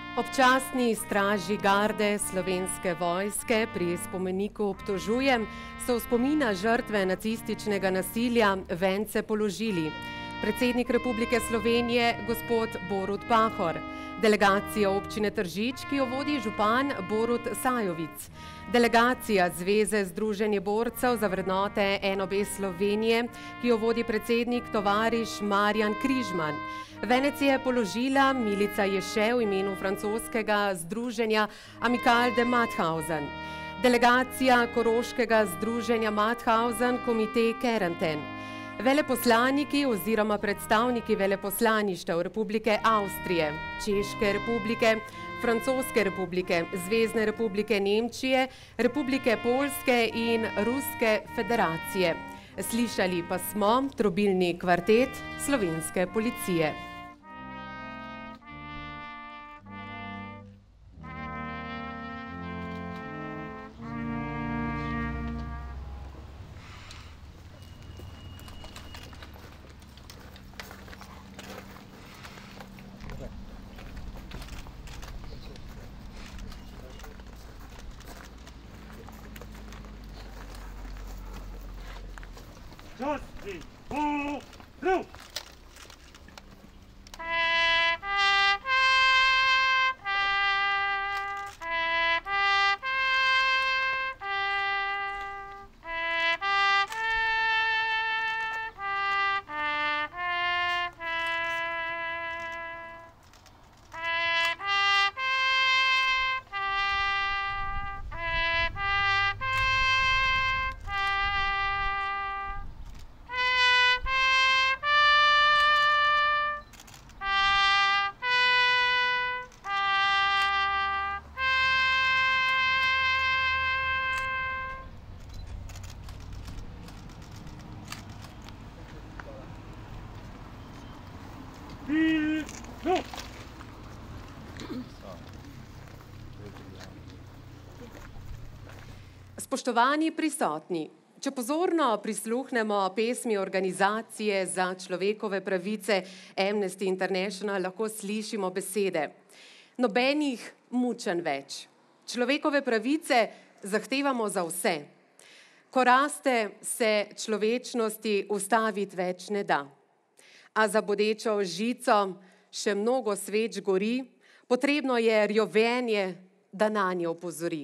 Občasni straži garde Slovenske vojske pri spomeniku obtožujem so v spomin na žrtve nacističnega nasilja vence položili predsednik Republike Slovenije gospod Borut Pahor, delegacija občine Tržič, ki jo vodi župan Borut Sajovic, delegacija Zveze Združenje borcev za vrednote NOB Slovenije, ki jo vodi predsednik tovariš Marjan Križman. Venec je položila Milica Ješe v imenu francoskega združenja Amical de Mauthausen. Delegacija Koroškega združenja Mauthausen, komite Kärnten. Veleposlaniki oziroma predstavniki veleposlaništev Republike Avstrije, Češke republike, Francoske republike, Zvezne republike Nemčije, Republike Poljske in Ruske federacije. Slišali pa smo trobilni kvartet slovenske policije. Spoštovani prisotni, če pozorno prisluhnemo pesmi organizacije za človekove pravice Amnesty International, lahko slišimo besede: nobenih mučenj več. Človekove pravice zahtevamo za vse. Ko raste, se človečnosti ustaviti več ne da. A za bodečo žico še mnogo sveč gori, potrebno je rjovenje, da nanjo opozori.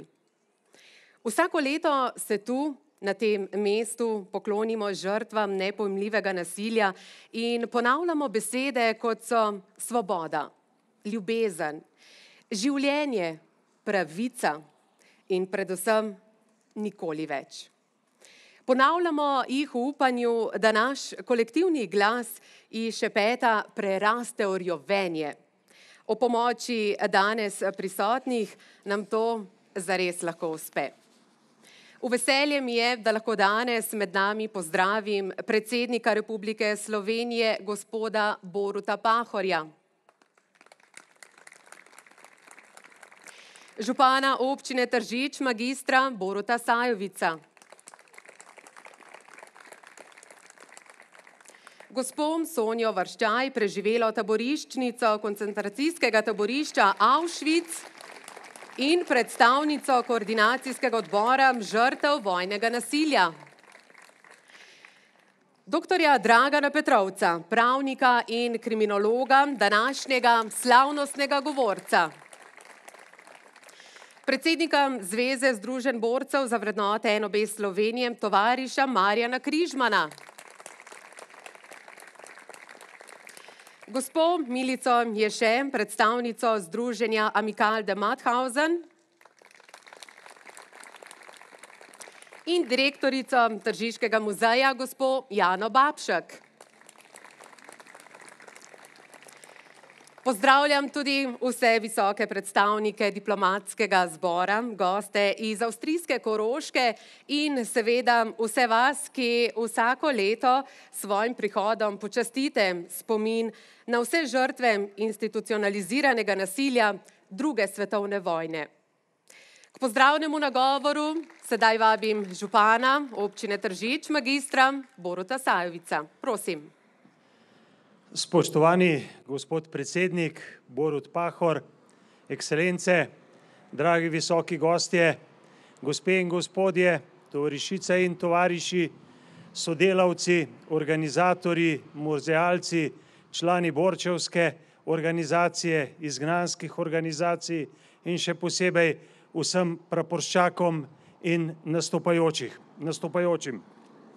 Vsako leto se tu, na tem mestu, poklonimo žrtvam nepojmljivega nasilja in ponavljamo besede, kot so svoboda, ljubezen, življenje, pravica in predvsem nikoli več. Ponavljamo jih v upanju, da naš kolektivni glas iz šepeta preraste v rjovenje. O pomoči danes prisotnih nam to zares lahko uspe. V veselje mi je, da lahko danes med nami pozdravim predsednika Republike Slovenije, gospoda Boruta Pahorja, župana občine Tržič, magistra Boruta Sajovica, gospo Sonjo Vrščaj, preživelo taboriščnico koncentracijskega taborišča Auschwitz in predstavnico koordinacijskega odbora žrtev vojnega nasilja, doktorja Dragana Petrovca, pravnika in kriminologa, današnjega slavnostnega govorca, predsednika Zveze Združenj borcev za vrednote NOB Slovenije, tovariša Marjana Križmana, gospo Milico Ješe, predstavnico združenja Amical de Mauthausen in direktorico Tržiškega muzeja, gospo Jano Babšek. Pozdravljam tudi vse visoke predstavnike diplomatskega zbora, goste iz avstrijske Koroške in seveda vse vas, ki vsako leto s svojim prihodom počastite spomin na vse žrtve institucionaliziranega nasilja druge svetovne vojne. K pozdravnemu nagovoru sedaj vabim župana občine Tržič, magistra Boruta Sajovica. Prosim. Spoštovani gospod predsednik Borut Pahor, ekscelence, dragi visoki gostje, gospe in gospodje, tovarišice in tovariši, sodelavci, organizatorji, muzealci, člani borčevske organizacije, izgnanskih organizacij in še posebej vsem praporščakom in nastopajočim.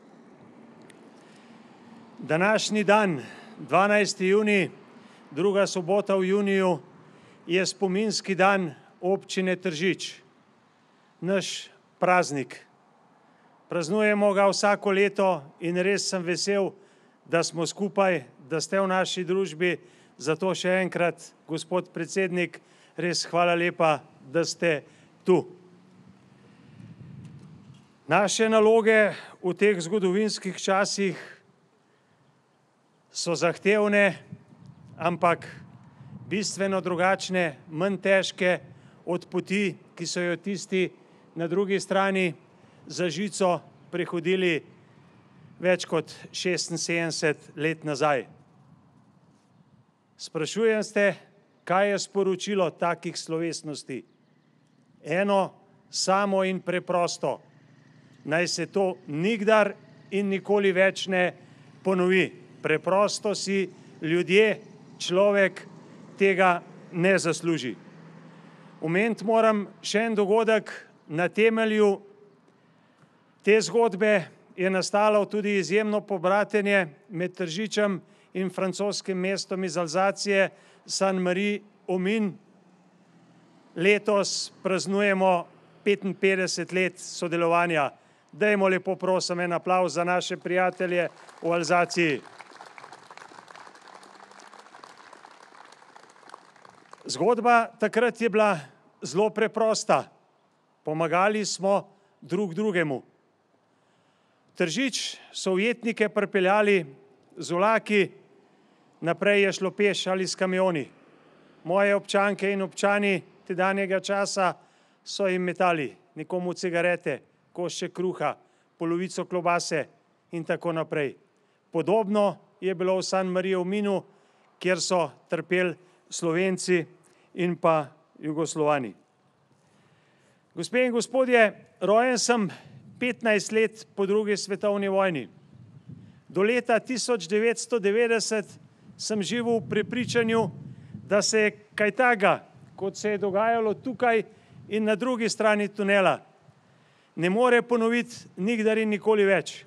Današnji dan, 12. junij, druga sobota v juniju, je spominski dan občine Tržič, naš praznik. Praznujemo ga vsako leto in res sem vesel, da smo skupaj, da ste v naši družbi, zato še enkrat, gospod predsednik, res hvala lepa, da ste tu. Naše naloge v teh zgodovinskih časih so zahtevne, ampak bistveno drugačne, manj težke od poti, ki so jo tisti na drugi strani za žico prehodili več kot 76 let nazaj. Sprašujem se, kaj je sporočilo takih slovesnosti? Eno samo in preprosto, naj se to nikdar in nikoli več ne ponovi. Preprosto si ljudje, človek tega ne zasluži. Omeniti moram še en dogodek. Na temelju te zgodbe je nastalo tudi izjemno pobratenje med Tržičem in francoskim mestom iz Alzacije Saint-Marie-aux-Mines. Letos praznujemo 55 let sodelovanja. Dajmo lepo prosim en aplavz za naše prijatelje v Alzaciji. Zgodba takrat je bila zelo preprosta. Pomagali smo drug drugemu. Tržič so ujetnike pripeljali z vlaki, naprej je šlo peš ali s kamioni. Moje občanke in občani tedanjega časa so jim metali nekomu cigarete, košček kruha, polovico klobase in tako naprej. Podobno je bilo v Saint-Marie-aux-Mines, kjer so trpeli Slovenci in pa Jugoslovani. Gospe in gospodje, rojen sem 15 let po drugi svetovni vojni. Do leta 1990 sem živel v prepričanju, da se je kaj takega, kot se je dogajalo tukaj in na drugi strani tunela, ne more ponoviti nikdar in nikoli več.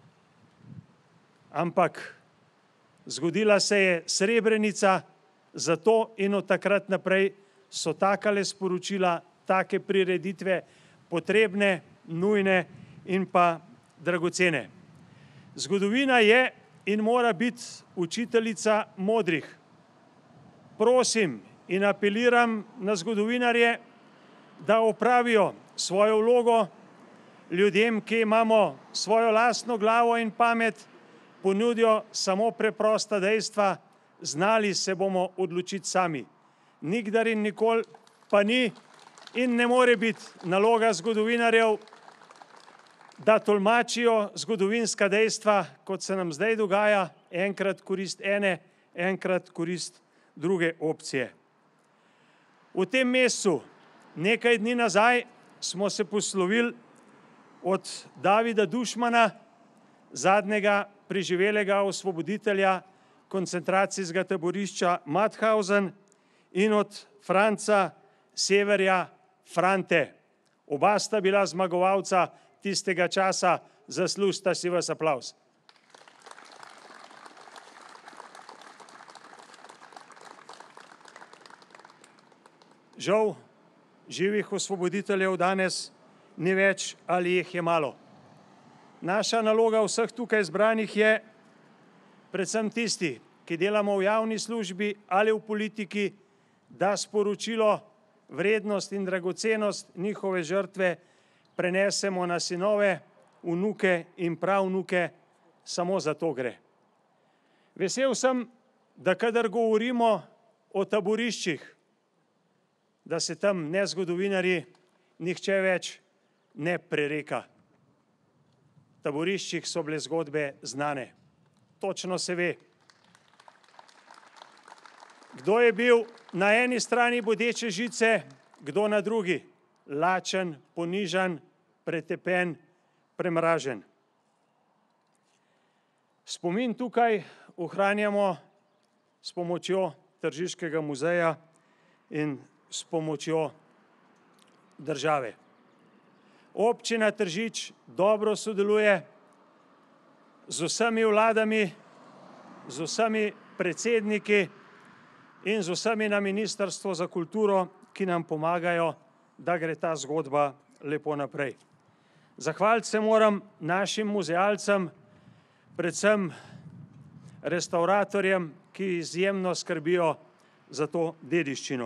Ampak zgodila se je Srebrenica, zato in od takrat naprej so takale sporočila, take prireditve potrebne, nujne in pa dragocene. Zgodovina je in mora biti učiteljica modrih. Prosim in apeliram na zgodovinarje, da opravijo svojo vlogo, ljudem, ki imamo svojo lastno glavo in pamet, ponudijo samo preprosta dejstva, znali se bomo odločiti sami. Nikdar in nikoli pa ni in ne more biti naloga zgodovinarjev, da tolmačijo zgodovinska dejstva, kot se nam zdaj dogaja, enkrat korist ene, enkrat korist druge opcije. V tem mesecu, nekaj dni nazaj, smo se poslovili od Davida Dušmana, zadnjega preživelega osvoboditelja koncentracijskega taborišča Mauthausen, in od Franca Severja Frante. Oba sta bila zmagovalca tistega časa, zaslužita si vas aplavz. Žal, živih osvoboditeljev danes ni več ali jih je malo. Naša naloga vseh tukaj zbranih je, predvsem tisti, ki delamo v javni službi ali v politiki, da sporočilo, vrednost in dragocenost njihove žrtve prenesemo na sinove, vnuke in pravnuke, samo za to gre. Vesel sem, da kadar govorimo o taboriščih, da se tam ne zgodovinarji, nihče več ne prereka. V taboriščih so bile zgodbe znane. Točno se ve. Kdo je bil na eni strani bodeče žice, kdo na drugi, lačen, ponižan, pretepen, premražen. Spomin tukaj ohranjamo s pomočjo Tržiškega muzeja in s pomočjo države. Občina Tržič dobro sodeluje z vsemi vladami, z vsemi predsedniki in z vsemi na Ministrstvu za kulturo, ki nam pomagajo, da gre ta zgodba lepo naprej. Zahvaliti se moram našim muzealcem, predvsem restavratorjem, ki izjemno skrbijo za to dediščino.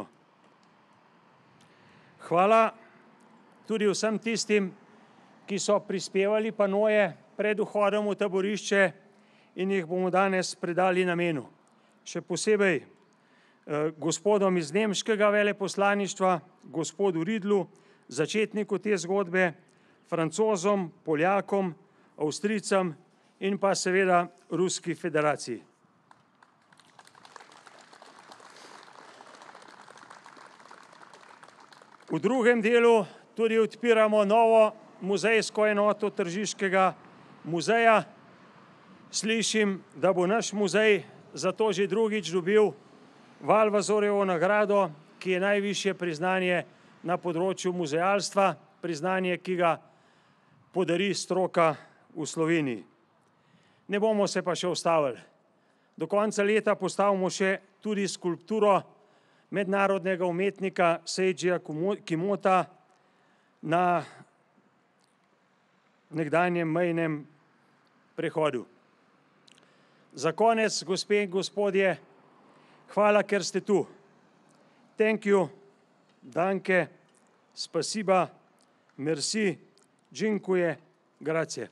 Hvala tudi vsem tistim, ki so prispevali panoje pred vhodom v taborišče in jih bomo danes predali namenu. Še posebej gospodom iz nemškega veleposlaništva, gospodu Ridlu, začetniku te zgodbe, Francozom, Poljakom, Avstrijcem in pa seveda Ruski federaciji. V drugem delu tudi odpiramo novo muzejsko enoto Tržiškega muzeja. Slišim, da bo naš muzej zato že drugič dobil Valvazorjevo nagrado, ki je najvišje priznanje na področju muzealstva, priznanje, ki ga podari stroka v Sloveniji. Ne bomo se pa še ustavili. Do konca leta postavimo še tudi skulpturo mednarodnega umetnika Seidžija Kimota na nekdanjem mejnem prehodu. Za konec, gospe in gospodje, hvala, ker ste tu. Thank you, danke, spasiba, merci, dziękuję, grazie.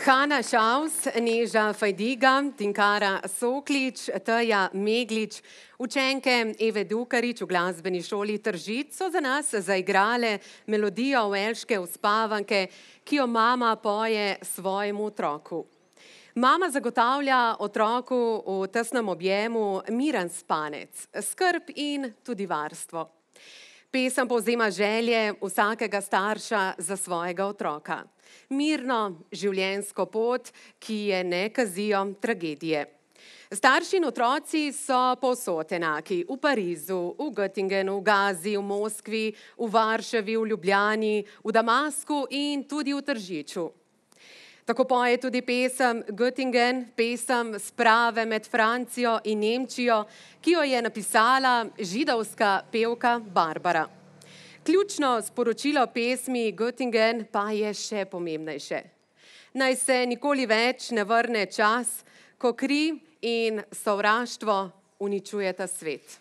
Hana Šaus, Neža Fajdiga, Tinkara Soklič, Teja Meglič, učenke Eve Dukarič v glasbeni šoli Tržič so za nas zaigrale melodijo velške uspavanke, ki jo mama poje svojemu otroku. Mama zagotavlja otroku v tesnem objemu miren spanec, skrb in tudi varstvo. Pesem povzema želje vsakega starša za svojega otroka. Mirno življenjsko pot, ki je ne kazijo tragedije. Starši in otroci so povsod enaki, v Parizu, v Göttingenu, v Gazi, v Moskvi, v Varšavi, v Ljubljani, v Damasku in tudi v Tržiču. Tako poje tudi pesem Göttingen, pesem sprave med Francijo in Nemčijo, ki jo je napisala židovska pevka Barbara. Ključno sporočilo pesmi Göttingen pa je še pomembnejše. Naj se nikoli več ne vrne čas, ko kri in sovraštvo uničujeta svet.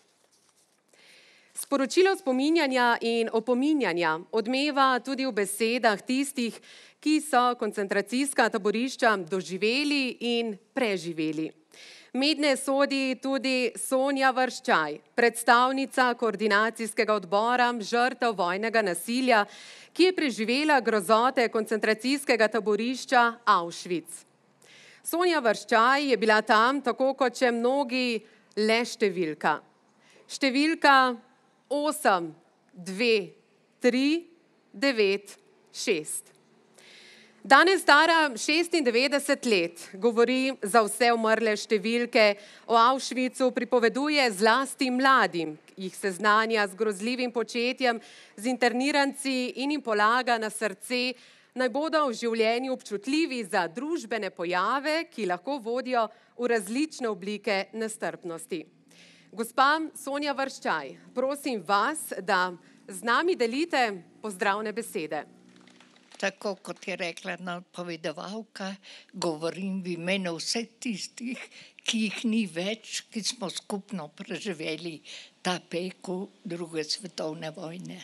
Sporočilo spominjanja in opominjanja odmeva tudi v besedah tistih, ki so koncentracijska taborišča doživeli in preživeli. Mednje sodi tudi Sonja Vrščaj, predstavnica koordinacijskega odbora žrtev vojnega nasilja, ki je preživela grozote koncentracijskega taborišča Auschwitz. Sonja Vrščaj je bila tam, tako kot še mnogi, le številka. Številka 8, 2, 3, 9, 6. Danes stara 96 let, govori za vse umrle številke, o Auschwitzu pripoveduje zlasti mladim, jih seznanja z grozljivim početjem, z interniranci in jim polaga na srce, naj bodo v življenju občutljivi za družbene pojave, ki lahko vodijo v različne oblike nestrpnosti. Gospa Sonja Vrščaj, prosim vas, da z nami delite pozdravne besede. Tako kot je rekla napovedovalka, govorim v imenu vseh tistih, ki jih ni več, ki smo skupno preživeli ta pekel druge svetovne vojne.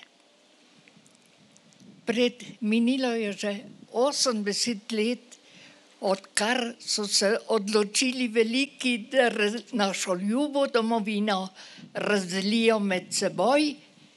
Minilo je že 80 let, odkar so se odločili veliki, da našo ljubo domovino razdelijo med seboj,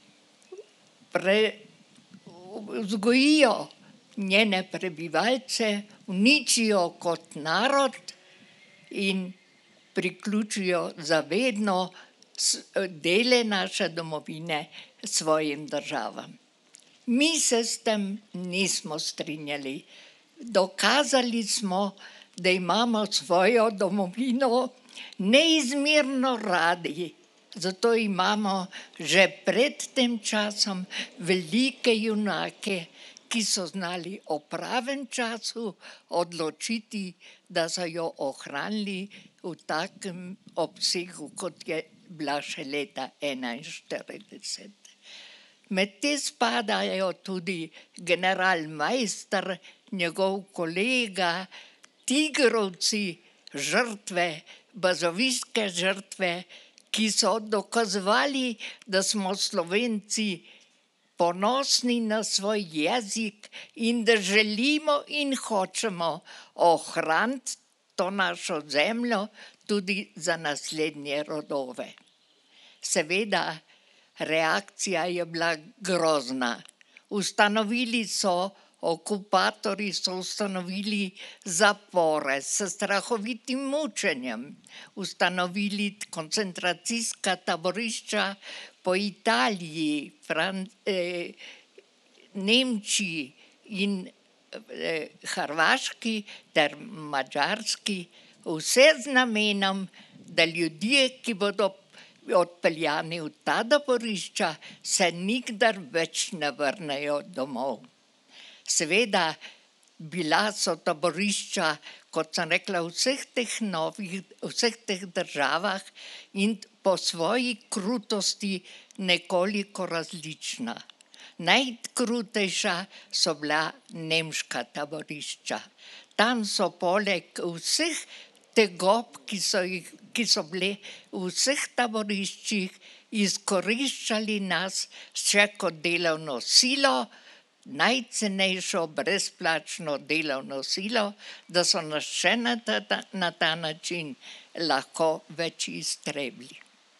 vzgojijo njene prebivalce, uničijo kot narod in priključijo zavedno dele naše domovine svojim državam. Mi se s tem nismo strinjali. Dokazali smo, da imamo svojo domovino neizmerno radi. Zato imamo že pred tem časom velike junake, ki so znali o pravem času odločiti, da so jo ohranili v takem obsegu, kot je bila še leta 1941. Med te spadajo tudi general Meister, njegov kolega, tigrovci, žrtve, bazoviške žrtve, ki so dokazovali, da smo Slovenci ponosni na svoj jezik in da želimo in hočemo ohraniti to našo zemljo tudi za naslednje rodove. Seveda, reakcija je bila grozna. Okupatorji so ustanovili zapore s strahovitim mučenjem, ustanovili koncentracijska taborišča po Italiji, Nemčiji in Hrvaški ter Madžarski, vse z namenom, da ljudje, ki bodo odpeljani v ta taborišča, se nikdar več ne vrnejo domov. Seveda, bila so taborišča, kot sem rekla, v vseh teh državah in po svoji krutosti nekoliko različna. Najkrutejša so bila nemška taborišča. Tam so poleg vseh tegob, ki so bile v vseh taboriščih, izkoriščali nas še kot delovno silo, najcenejšo brezplačno delovno silo, da so nas še na ta način lahko več iztrebili.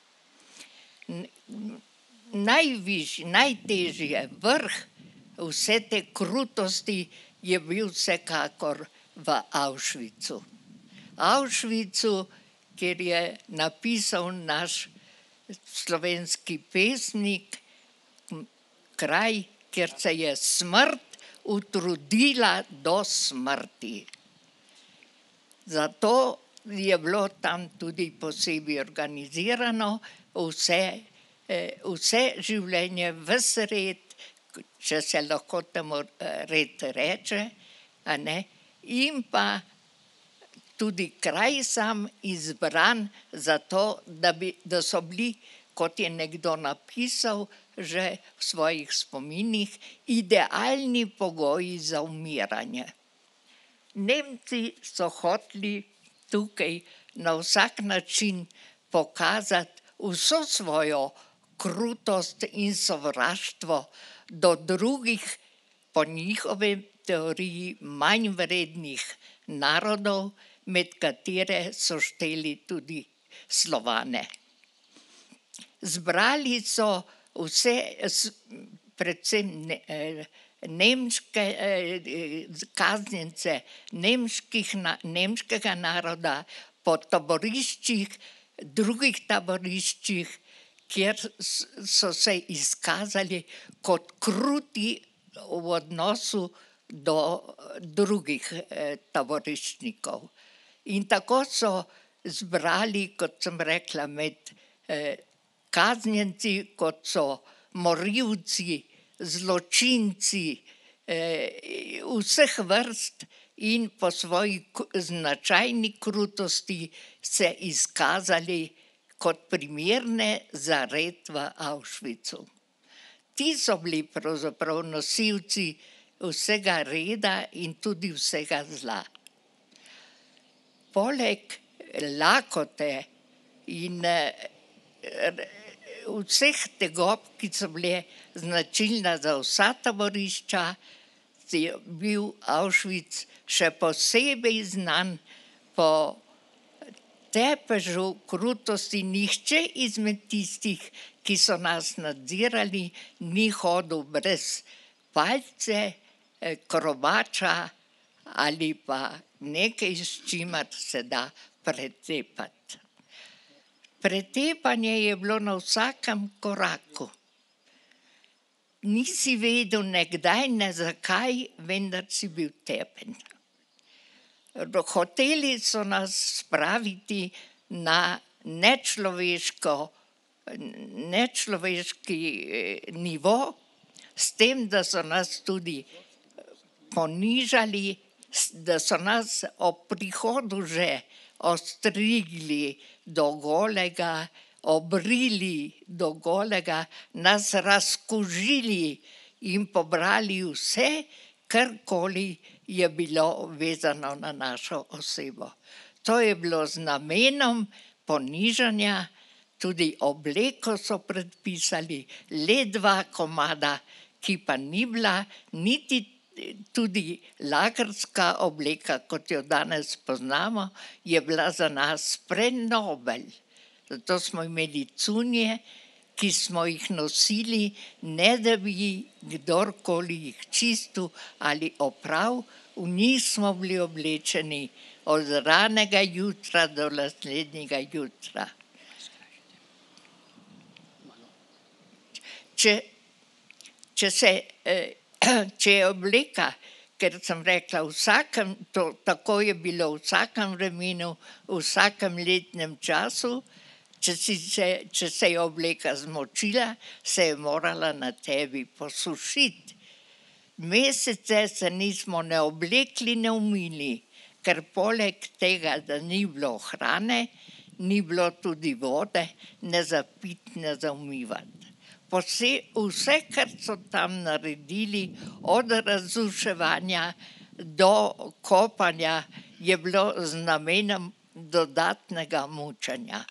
Najtežji vrh vse te krutosti je bil vsekakor v Auschwitzu. Auschwitzu, kjer je napisal naš slovenski pesnik, kraj, kjer se je smrt utrudila do smrti. Zato je bilo tam tudi posebej organizirano vse življenje, ves red, če se lahko temu red reče, a ne, in pa tudi kraj sam izbran zato, da so bili, kot je nekdo napisal že v svojih spominih, idealni pogoji za umiranje. Nemci so hoteli tukaj na vsak način pokazati vso svojo krutost in sovraštvo do drugih, po njihovi teoriji manj vrednih narodov, med katere so šteli tudi Slovane. Zbrali so vse, predvsem nemške kaznjence nemškega naroda po taboriščih, drugih taboriščih, kjer so se izkazali kot kruti v odnosu do drugih taboriščnikov. In tako so zbrali, kot sem rekla, med kaznjenci, kot so morilci, zločinci vseh vrst in po svoji značajni krutosti se izkazali kot primerne za red v Auschwitzu. Ti so bili pravzaprav nosilci vsega reda in tudi vsega zla. Poleg lakote in vseh tegob, ki so bile značilne za vsa taborišča, je bil Auschwitz še posebej znan po tepežu krutosti. Nihče izmed tistih, ki so nas nadzirali, ni hodil brez palice, kromača ali pa nekaj, s čimer se da pretepati. Pretepanje je bilo na vsakem koraku. Nisi vedel ne kdaj, ne zakaj, vendar si bil tepen. Hoteli so nas spraviti na nečloveški nivo, s tem, da so nas tudi ponižali, da so nas ob prihodu že ostrigli do golega, obrili do golega, nas razkužili in pobrali vse, karkoli je bilo vezano na našo osebo. To je bilo z namenom ponižanja, tudi obleko so predpisali, le 2 komada, ki pa ni bila niti tudi lagerska obleka, kot jo danes poznamo, je bila za nas prenobel. Zato smo imeli cunje, ki smo jih nosili, ne da bi kdorkoli jih čistil ali opral, v njih smo bili oblečeni od ranega jutra do naslednjega jutra. Če je obleka, ker sem rekla, tako je bilo v vsakem vremenu, v vsakem letnem času, če se je obleka zmočila, se je morala na tebi posušiti. Mesece se nismo ne oblekli, ne umili, ker poleg tega, da ni bilo hrane, ni bilo tudi vode, ne za piti, ne za umivati. Vse, kar so tam naredili, od razsuševanja do kopanja, je bilo z namenom dodatnega mučenja.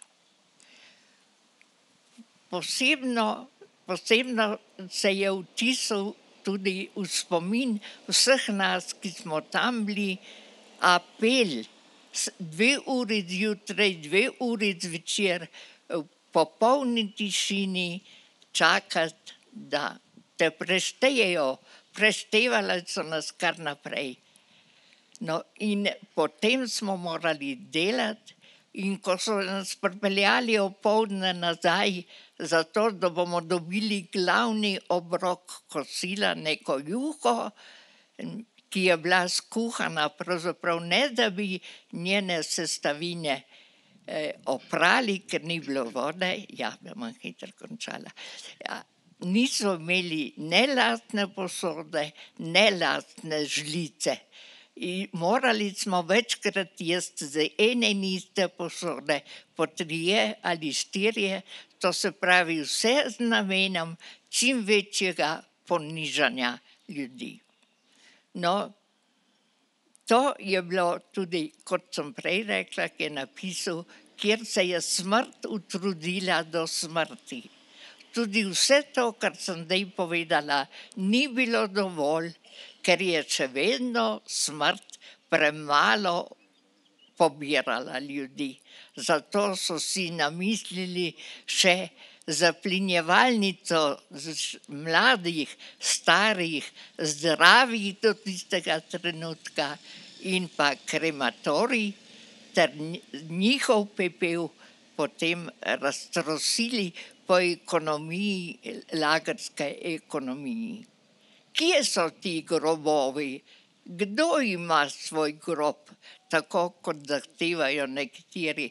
Posebno se je vtisnil tudi v spomin vseh nas, ki smo tam bili, apel 2 uri zjutraj, 2 uri zvečer, v popolni tišini čakati, da te preštejejo. Preštevali so nas kar naprej. No, in potem smo morali delati, in ko so nas pripeljali opoldne nazaj, zato da bomo dobili glavni obrok kosila, neko juho, ki je bila skuhana, pravzaprav ne, da bi njene sestavine oprali, ker ni bilo vode, ja, bom hitro končala. Ja, niso imeli ne lastne posode, ne lastne žlice. In morali smo večkrat jesti z ene in iste posode, po 3 ali 4, to se pravi vse z namenom čim večjega ponižanja ljudi. No, to je bilo tudi, kot sem prej rekla, ki je napisal, kjer se je smrt utrudila do smrti. Tudi vse to, kar sem zdaj povedala, ni bilo dovolj, ker je še vedno smrt premalo pobirala ljudi. Zato so si namislili še zaplinjevalnico mladih, starih, zdravih do tistega trenutka in pa krematorij ter njihov pepel potem raztrosili po ekonomiji, lagerske ekonomiji. Kje so ti grobovi? Kdo ima svoj grob, tako kot zahtevajo nekateri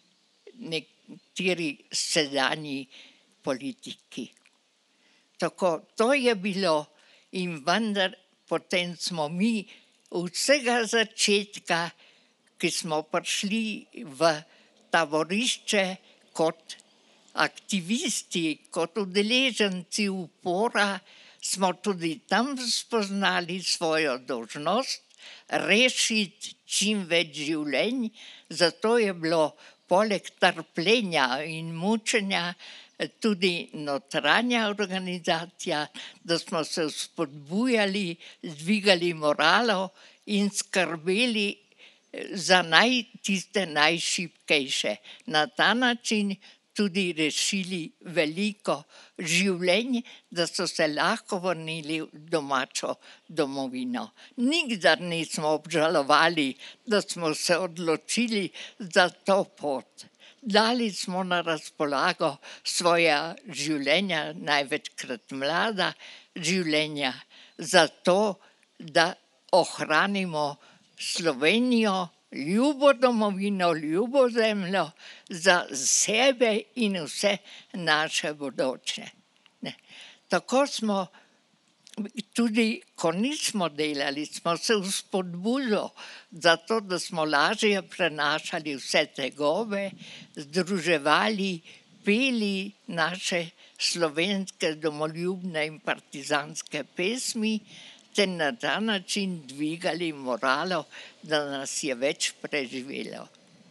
sedanji politiki? Tako, to je bilo in vendar potem smo mi od vsega začetka, ki smo prišli v taborišče kot aktivisti, kot udeleženci upora, smo tudi tam spoznali svojo dolžnost rešiti čim več življenj, zato je bilo poleg trpljenja in mučenja tudi notranja organizacija, da smo se spodbujali, dvigali moralo in skrbeli za tiste najšibkejše. Na ta način tudi rešili veliko življenj, da so se lahko vrnili v domačo domovino. Nikdar nismo obžalovali, da smo se odločili za to pot. Dali smo na razpolago svoja življenja, največkrat mlada življenja, zato da ohranimo Slovenijo, ljubo domovino, ljubo zemljo, za sebe in vse naše bodoče. Tako smo tudi, ko nismo delali, smo se vzpodbudo za to, da smo lažje prenašali vse tegobe, združevali, peli naše slovenske domoljubne in partizanske pesmi, te na ta način dvigali moralo, da nas je več preživelo.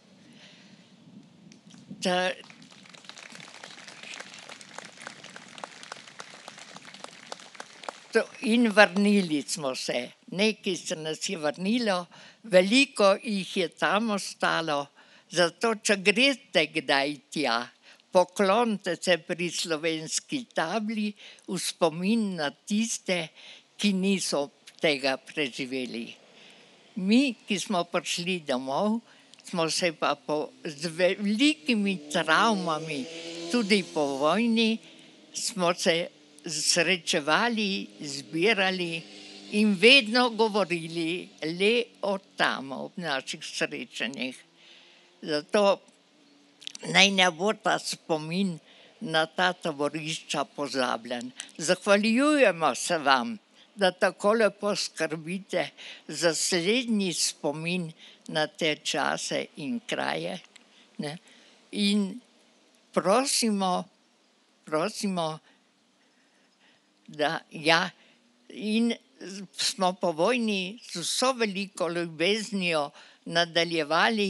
In vrnili smo se. Nekaj se nas je vrnilo, veliko jih je tam ostalo, zato če greste kdaj tja, poklonite se pri slovenski tabli v spomin na tiste, ki niso tega preživeli. Mi, ki smo prišli domov, smo se pa z velikimi travmami, tudi po vojni, smo se srečevali, zbirali in vedno govorili le o tam, ob naših srečanjih. Zato naj ne bo ta spomin na ta taborišča pozabljen. Zahvaljujemo se vam, da tako lepo skrbite za slednji spomin na te čase in kraje. In prosimo, da in smo po vojni z vso veliko ljubeznijo nadaljevali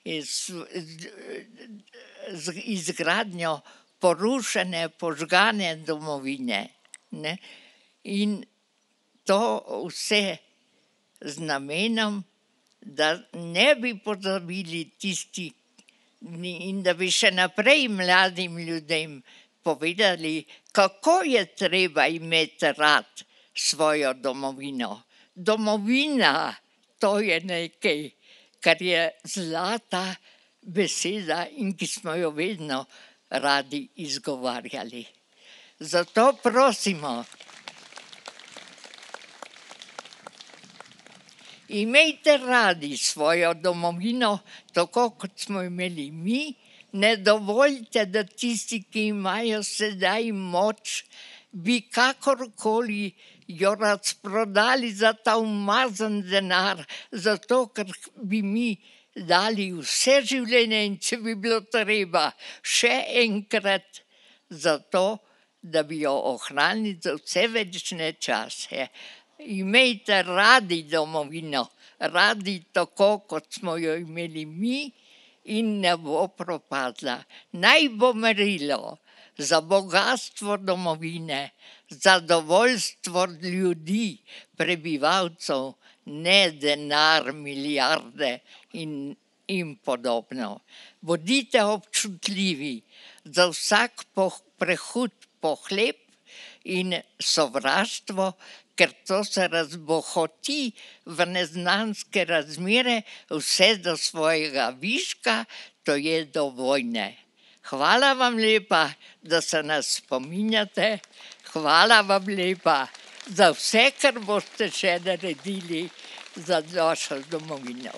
z izgradnjo porušene, požgane domovine. In To vse z namenom, da ne bi pozabili tisti in da bi še naprej mladim ljudem povedali, kako je treba imeti rad svojo domovino. Domovina, to je nekaj, kar je zlata beseda in ki smo jo vedno radi izgovarjali. Zato prosimo, imejte radi svojo domovino, tako kot smo imeli mi, ne dovolite, da tisti, ki imajo sedaj moč, bi kakorkoli jo razprodali za ta umazan denar, zato ker bi mi dali vse življenje in če bi bilo treba še enkrat za to, da bi jo ohranili za vse večne čase. Imejte radi domovino, radi tako, kot smo jo imeli mi in ne bo propadla. Naj bo merilo za bogatstvo domovine, zadovoljstvo ljudi, prebivalcev, ne denar, milijarde in podobno. Bodite občutljivi za vsak prehod po hleb in sovraštvo, ker to se razbohoti v neznanske razmere, vse do svojega viška, to je do vojne. Hvala vam lepa, da se nas spominjate, hvala vam lepa za vse, kar boste še naredili za našo domovino.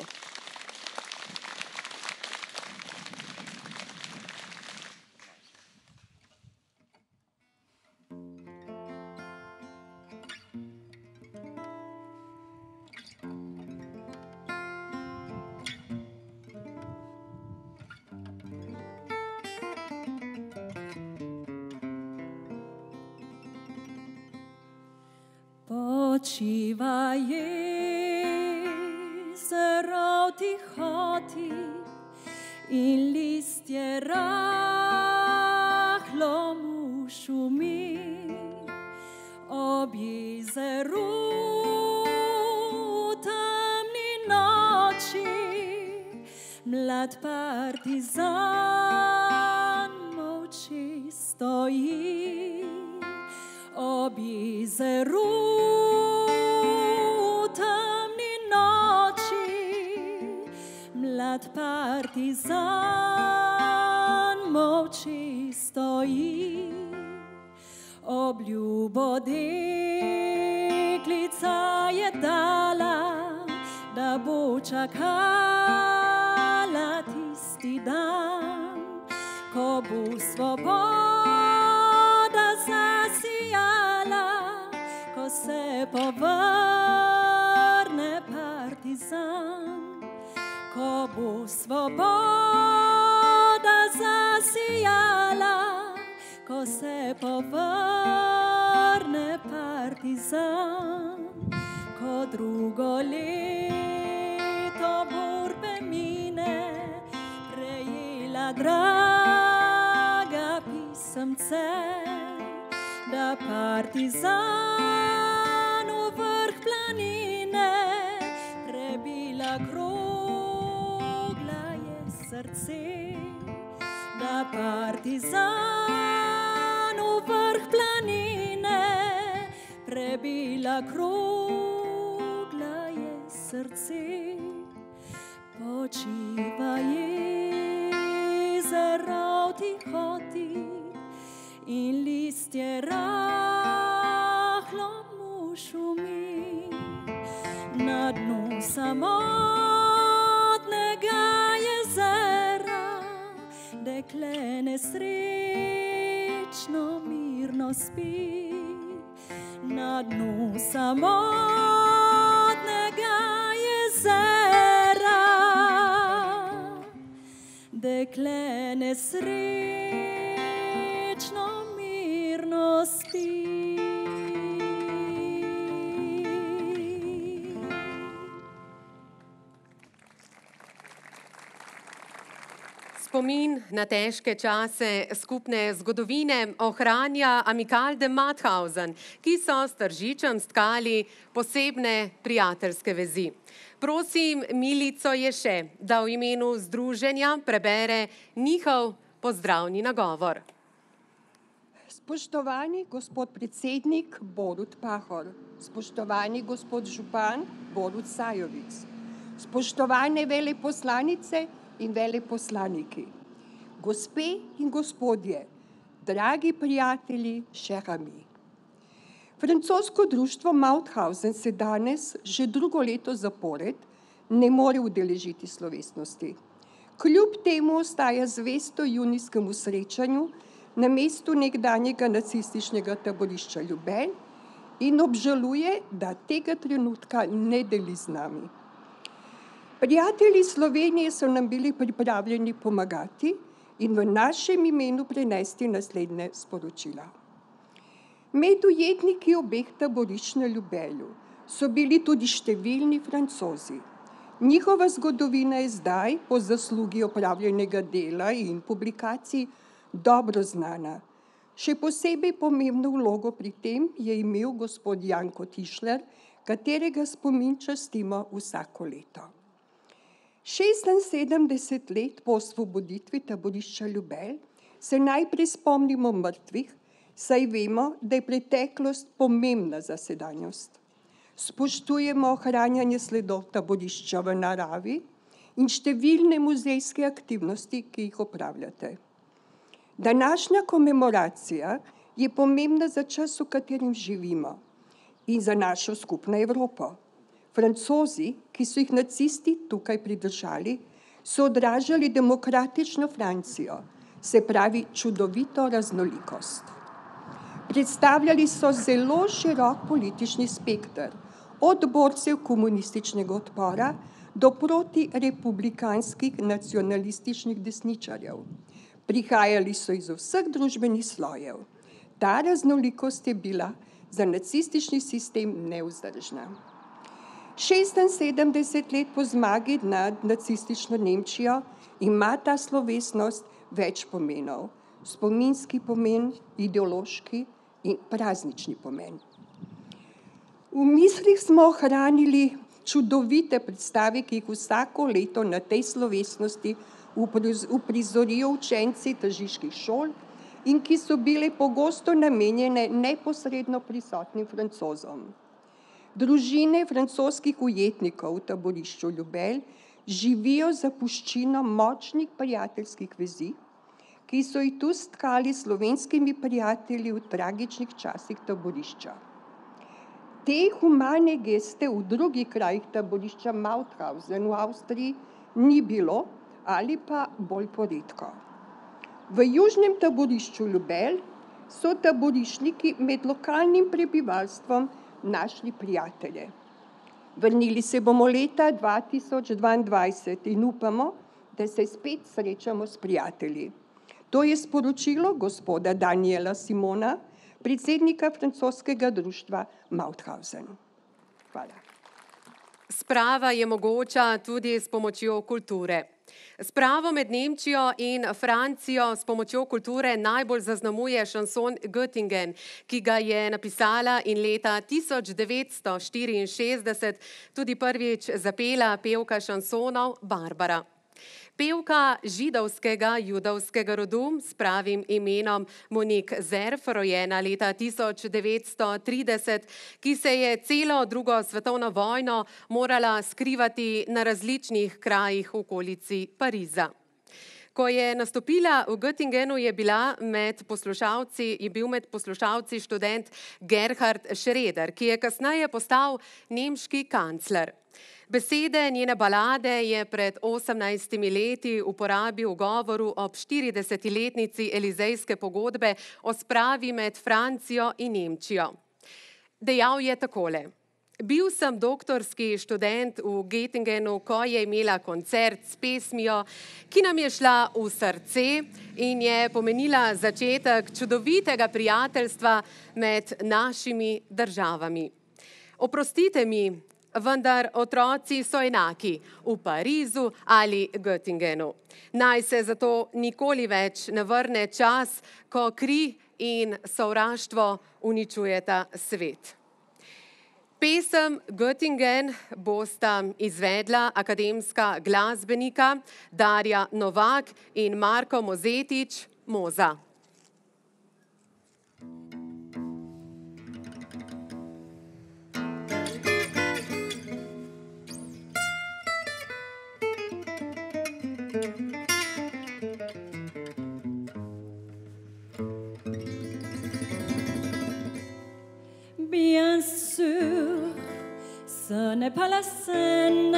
Počivaj jezero v tihoti in listje rahlo mu šumi. Ob jezeru v temni noči mlad partizan molči stoji. Ob jezeru mlad partizan molči stoji. Obljubo deklica je dala, da bo čakala tisti dan, ko bo svoboda zasijala, ko se povrne partizan. Ko bo svoboda zasijala, ko se povrne partizan. Ko drugo leto borbe mine, prejela draga pisemce, da partizan v vrh planine prebila krog srce, da partizan v vrh planine prebila krogla je srce. Počiva jezero v tihoti in listje rahlo mu šumi. Na dnu samotnega dekle nesrečno mirno spi. Na dnu samotnega jezera dekle nesrečno mirno spi. Spomin na težke čase skupne zgodovine ohranja Amical de Mauthausen, ki so s Tržičem stkali posebne prijateljske vezi. Prosim Milico Ješe, da v imenu združenja prebere njihov pozdravni nagovor. Spoštovani gospod predsednik Borut Pahor, spoštovani gospod župan Borut Sajovic, spoštovane veleposlanice in veleposlaniki, gospe in gospodje, dragi prijatelji, šerami. Francosko društvo Mauthausen se danes, že drugo leto zapored, ne more udeležiti slovesnosti. Kljub temu ostaja zvesto junijskemu srečanju na mestu nekdanjega nacističnega taborišča Ljubelj in obžaluje, da tega trenutka ne deli z nami. Prijatelji Slovenije so nam bili pripravljeni pomagati in v našem imenu prenesti naslednje sporočila. Med ujetniki obeh taborišč na Ljubelju so bili tudi številni Francozi. Njihova zgodovina je zdaj, po zaslugi opravljenega dela in publikacij, dobro znana. Še posebej pomembno vlogo pri tem je imel gospod Janko Tišler, katerega spomin častimo vsako leto. 76 let po osvoboditvi taborišča Ljubelj se najprej spomnimo mrtvih, saj vemo, da je preteklost pomembna za sedanjost. Spoštujemo ohranjanje sledov taborišča v naravi in številne muzejske aktivnosti, ki jih opravljate. Današnja komemoracija je pomembna za čas, v katerem živimo in za našo skupno Evropo. Francozi, ki so jih nacisti tukaj pridržali, so odražali demokratično Francijo, se pravi čudovito raznolikost. Predstavljali so zelo širok politični spekter, od borcev komunističnega odpora do protirepublikanskih nacionalističnih desničarjev. Prihajali so iz vseh družbenih slojev. Ta raznolikost je bila za nacistični sistem nevzdržna. 76 let po zmagi nad nacistično Nemčijo ima ta slovesnost več pomenov. Spominski pomen, ideološki in praznični pomen. V mislih smo ohranili čudovite predstave, ki jih vsako leto na tej slovesnosti uprizorijo učenci tržiških šol in ki so bile pogosto namenjene neposredno prisotnim Francozom. Družine francoskih ujetnikov v taborišču Ljubelj živijo za puščino močnih prijateljskih vezi, ki so jih tu stkali s slovenskimi prijatelji v tragičnih časih taborišča. Te humane geste v drugih krajih taborišča Mauthausen v Avstriji ni bilo ali pa bolj poredko. V južnem taborišču Ljubelj so taboriščniki med lokalnim prebivalstvom našli prijatelje. Vrnili se bomo leta 2022 in upamo, da se spet srečamo s prijatelji. To je sporočilo gospoda Daniela Simona, predsednika francoskega društva Mauthausen. Hvala. Sprava je mogoča tudi s pomočjo kulture. Spravo med Nemčijo in Francijo s pomočjo kulture najbolj zaznamuje šanson Göttingen, ki ga je napisala in leta 1964 tudi prvič zapela pevka šansonov Barbara. Pevka židovskega judovskega rodu s pravim imenom Monique Zerf, rojena leta 1930, ki se je celo drugo svetovno vojno morala skrivati na različnih krajih v okolici Pariza. Ko je nastopila v Göttingenu, je bil med poslušalci študent Gerhard Schröder, ki je kasneje postal nemški kancler. Besede njene balade je pred 18 leti uporabil v govoru ob 40-letnici Elizejske pogodbe o spravi med Francijo in Nemčijo. Dejal je takole: Bil sem doktorski študent v Göttingenu, ko je imela koncert s pesmijo, ki nam je šla v srce in je pomenila začetek čudovitega prijateljstva med našimi državami. Oprostite mi, vendar otroci so enaki v Parizu ali Göttingenu. Naj se zato nikoli več ne vrne čas, ko kri in sovraštvo uničujeta svet. Pesem Göttingen bosta izvedla akademska glasbenika Darja Novak in Marko Mozetič, Moza. Bien sûr, ce n'est pas la Seine,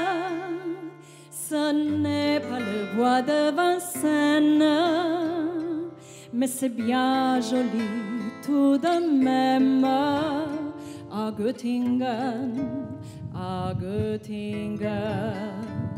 ce n'est pas le bois de Vincennes, mais c'est bien joli tout de même à Göttingen, à Göttingen.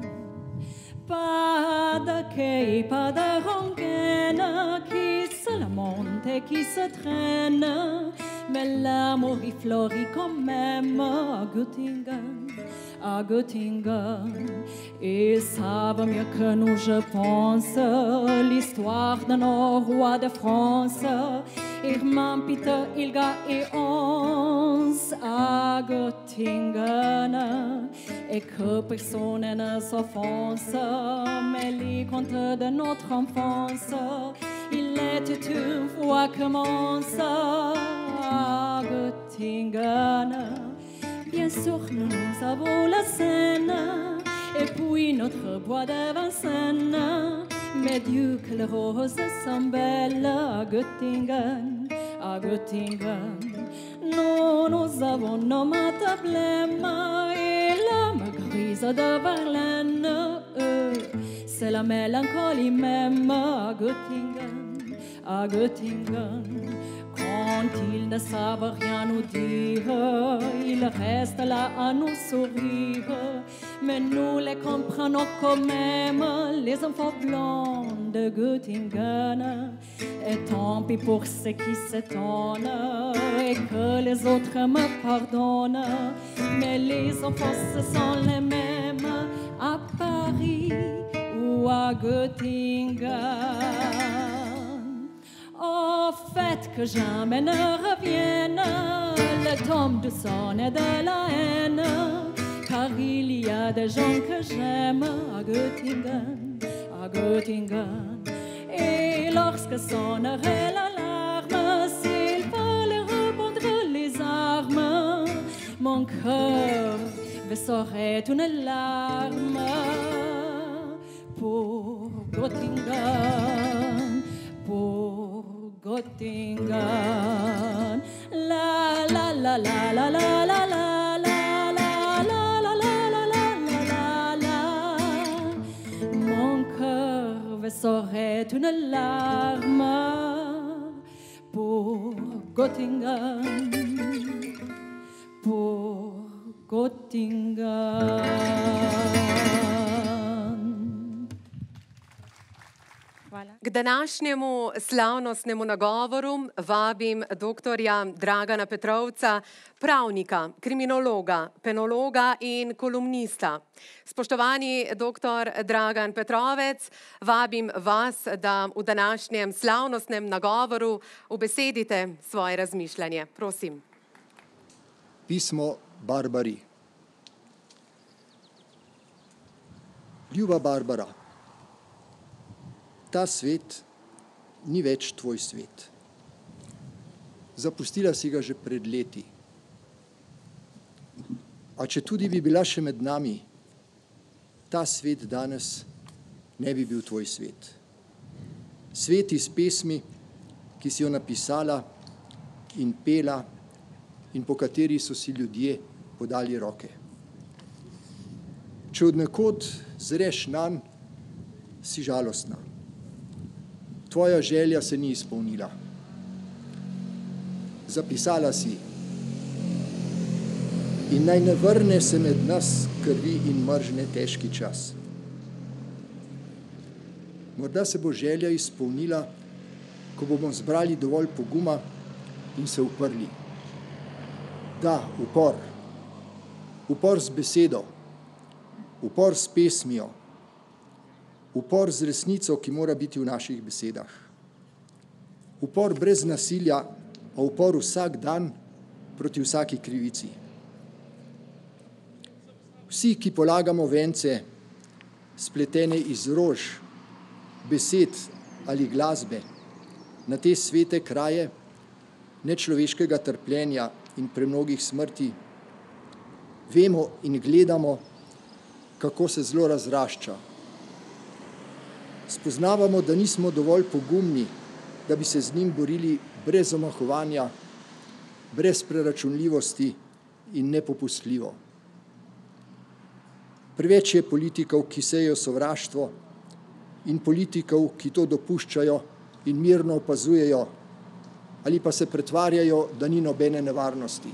Pas de quai, pas de rengaine qui se lamente et qui se traîne, mais l'amour y fleurit quand même à Göttingen, à Göttingen. Et ça va mieux que nous, je pense, l'histoire de nos rois de France, Irman, Peter, Ilga et Hans à Göttingen. Et que personne ne s'offense, mais les contes de notre enfance, il était une fois commence à Göttingen. Bien sûr, nous avons la Seine, et puis notre bois de Vincennes. Mais Dieu, que les roses sont belles à Göttingen, à Göttingen. Nous avons nos problèmes et l'âme grise de Verlaine. C'est la mélancolie même à Göttingen, à Göttingen. Quand ils ne savent rien nous dire, ils restent là à nous sourire. Mais nous les comprenons quand même, les enfants blancs de Göttingen. Et tant pis pour ceux qui s'étonnent et que les autres me pardonnent. Mais les enfants, ce sont les mêmes à Paris ou à Göttingen. Au fait que jamais ne revienne le tome du son et de la haine, car il y a des gens que j'aime à Göttingen, à Göttingen. Et lorsque sonnerait l'alarme, s'il fallait répondre les armes, mon cœur verserait une larme pour Göttingen, pour Göttingen. La la la la la la la la. Verserait une larme pour Göttingen, pour Göttingen. K današnjemu slavnostnemu nagovoru vabim doktorja Dragana Petrovca, pravnika, kriminologa, penologa in kolumnista. Spoštovani doktor Dragan Petrovec, vabim vas, da v današnjem slavnostnem nagovoru ubesedite svoje razmišljanje. Prosim. Pismo Barbari. Ljuba Barbara, ta svet ni več tvoj svet. Zapustila si ga že pred leti. A če tudi bi bila še med nami, ta svet danes ne bi bil tvoj svet. Svet iz pesmi, ki si jo napisala in pela in po kateri so si ljudje podali roke. Če od nekod zreš nanj, si žalostna. Tvoja želja se ni izpolnila. Zapisala si: in naj ne vrne se med nas krvi in mržne težki čas. Morda se bo želja izpolnila, ko bomo zbrali dovolj poguma in se uprli. Da, upor. upor z besedo, upor s pesmijo, upor z resnico, ki mora biti v naših besedah. Upor brez nasilja, a upor vsak dan proti vsaki krivici. Vsi, ki polagamo vence, spletene iz rož, besed ali glasbe, na te svete kraje nečloveškega trpljenja in premnogih smrti, vemo in gledamo, kako se zlo razrašča. Spoznavamo, da nismo dovolj pogumni, da bi se z njim borili brez omahovanja, brez preračunljivosti in nepopustljivo. Preveč je politikov, ki sejejo sovraštvo, in politikov, ki to dopuščajo in mirno opazujejo, ali pa se pretvarjajo, da ni nobene nevarnosti.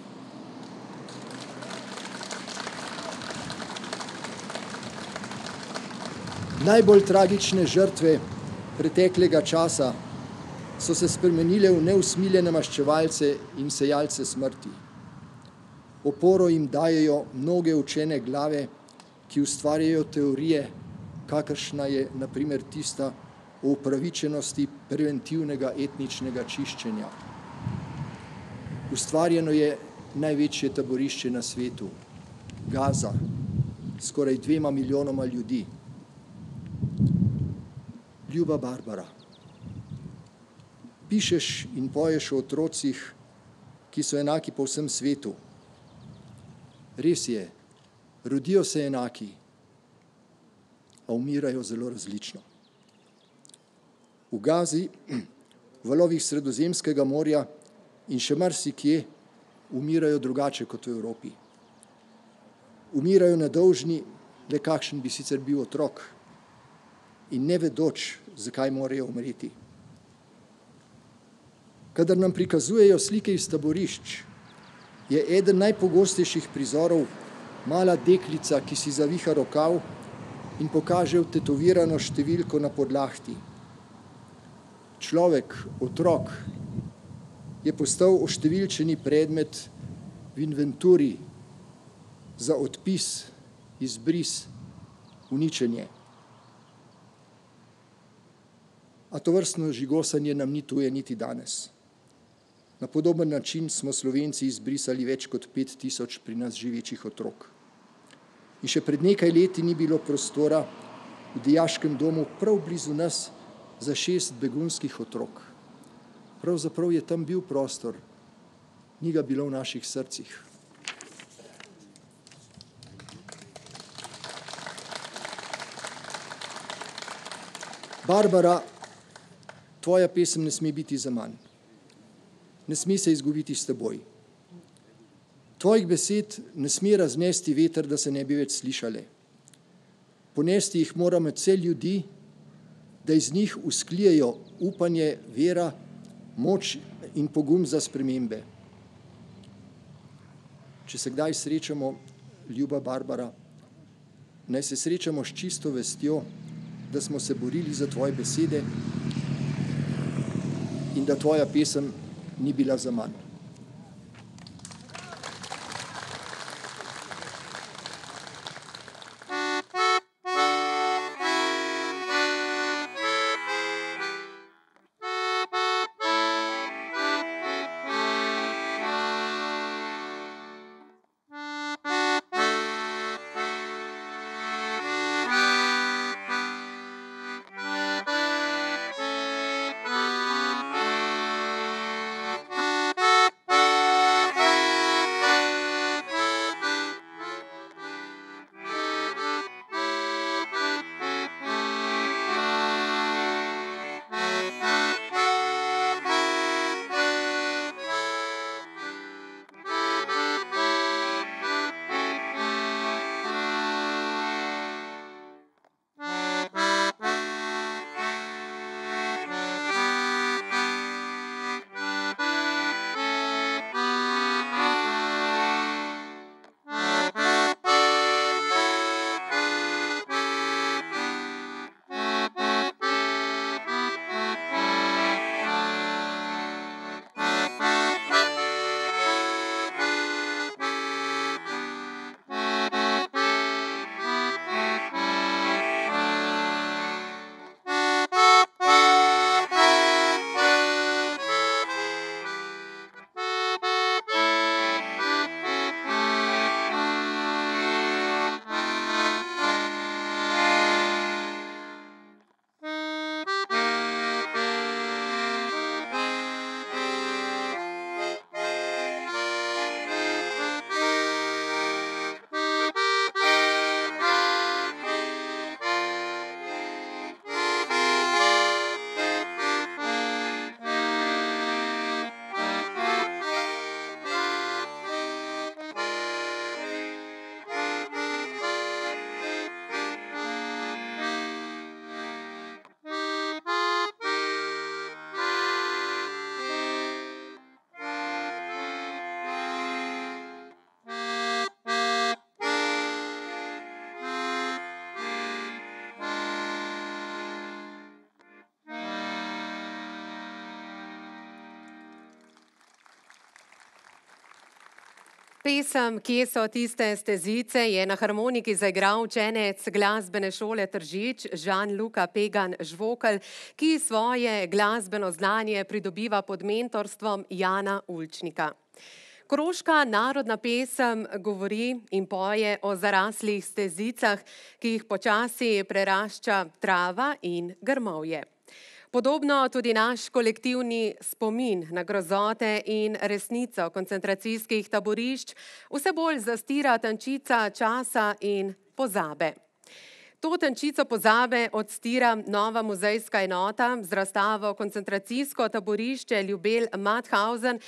Najbolj tragične žrtve preteklega časa so se spremenile v neusmiljene maščevalce in sejalce smrti. Oporo jim dajejo mnoge učene glave, ki ustvarjajo teorije, kakršna je na primer tista o upravičenosti preventivnega etničnega čiščenja. Ustvarjeno je največje taborišče na svetu, Gaza, skoraj 2 milijonoma ljudi. Ljuba Barbara, pišeš in poješ o otrocih, ki so enaki po vsem svetu. Res je, rodijo se enaki, a umirajo zelo različno. V Gazi, valovih Sredozemskega morja in še marsikje umirajo drugače kot v Evropi. Umirajo nedolžni, le kakšen bi sicer bil otrok, in ne vedoč, zakaj morajo umreti. Kadar nam prikazujejo slike iz taborišč, je eden najpogostejših prizorov mala deklica, ki si zaviha rokav in pokaže vtetovirano številko na podlahti. Človek, otrok, je postal oštevilčeni predmet v inventuri za odpis, izbris, uničenje. A tovrstno žigosanje nam ni tuje niti danes. Na podoben način smo Slovenci izbrisali več kot 5000 pri nas živečih otrok. In še pred nekaj leti ni bilo prostora v dijaškem domu prav blizu nas za 6 begunskih otrok. Pravzaprav je tam bil prostor, ni ga bilo v naših srcih. Barbara, tvoja pesem ne sme biti zaman. Ne sme se izgubiti s teboj. Tvojih besed ne sme raznesti veter, da se ne bi več slišale. Ponesti jih mora med vse ljudi, da iz njih usklijejo upanje, vera, moč in pogum za spremembe. Če se kdaj srečamo, ljuba Barbara, naj se srečamo s čisto vestjo, da smo se borili za tvoje besede in da tvoja pesem ni bila zaman. Pesem Kje so tiste stezice je na harmoniki zaigral učenec glasbene šole Tržič Žan-Luka Pegan Žvokelj, ki svoje glasbeno znanje pridobiva pod mentorstvom Jana Ulčnika. Koroška narodna pesem govori in poje o zaraslih stezicah, ki jih počasi prerašča trava in grmovje. Podobno tudi naš kolektivni spomin na grozote in resnico koncentracijskih taborišč vse bolj zastira tančica časa in pozabe. To tančico pozabe odstira nova muzejska enota z razstavo Koncentracijsko taborišče Ljubelj-Mauthausen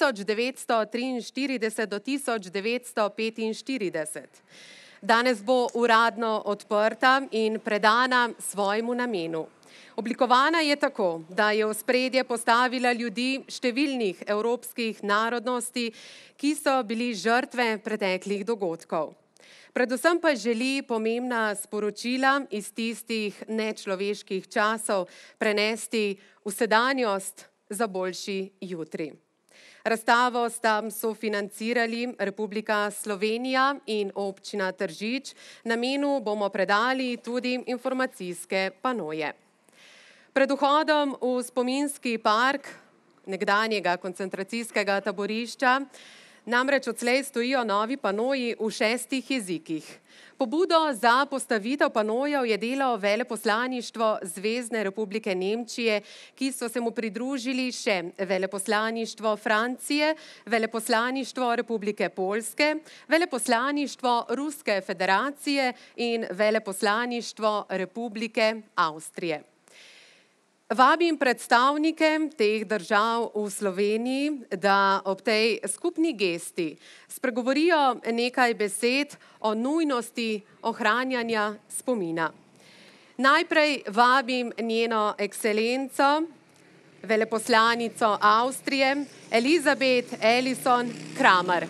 1943 do 1945. Danes bo uradno odprta in predana svojemu namenu. Oblikovana je tako, da je v ospredje postavila ljudi številnih evropskih narodnosti, ki so bili žrtve preteklih dogodkov. Predvsem pa želi pomembna sporočila iz tistih nečloveških časov prenesti v sedanjost za boljši jutri. Razstavo sta sofinancirali Republika Slovenija in občina Tržič. Namenu bomo predali tudi informacijske panoje. Pred vhodom v spominski park nekdanjega koncentracijskega taborišča namreč odslej stojijo novi panoji v 6 jezikih. Pobudo za postavitev panojev je delo veleposlaništvo Zvezne republike Nemčije, ki so se mu pridružili še veleposlaništvo Francije, veleposlaništvo Republike Poljske, veleposlaništvo Ruske federacije in veleposlaništvo Republike Avstrije. Vabim predstavnike teh držav v Sloveniji, da ob tej skupni gesti spregovorijo nekaj besed o nujnosti ohranjanja spomina. Najprej vabim njeno ekscelenco, veleposlanico Avstrije, Elisabeth Ellison Kramer.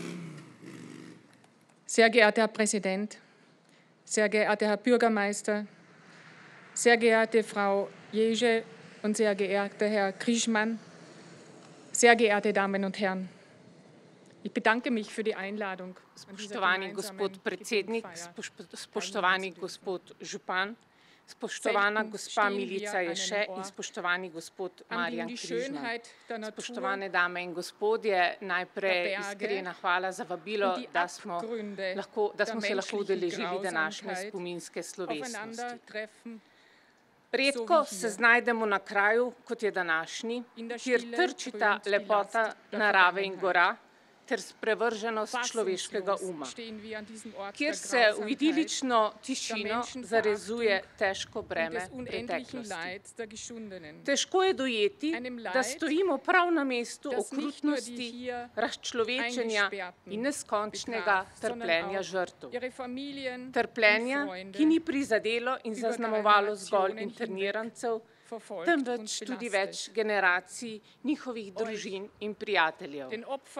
Sehr geehrter Herr Präsident, sehr geehrter Herr Bürgermeister, sehr geehrte Frau Ježe und sehr geehrter Herr Krischmann, sehr geehrte Damen und Herren. Ich bedanke mich für die Einladung. Spoštovani gospod predsednik, spoštovani gospod župan, spoštovana gospa Milica Ješe in spoštovani gospod Marjan Križman. Spoštovane dame in gospodje, najprej iskrena hvala za vabilo, da smo se lahko udeležili današnje spominske slovesnosti. Redko se znajdemo na kraju, kot je današnji, kjer trčita lepota narave in gora ter sprevrženost človeškega uma, kjer se v idilično tišino zarezuje težko breme preteklosti. Težko je dojeti, da stojimo prav na mestu okrutnosti, razčlovečenja in neskončnega trpljenja žrtev. Trpljenja, ki ni prizadelo in zaznamovalo zgolj internirancev, temveč tudi več generacij njihovih družin in prijateljev.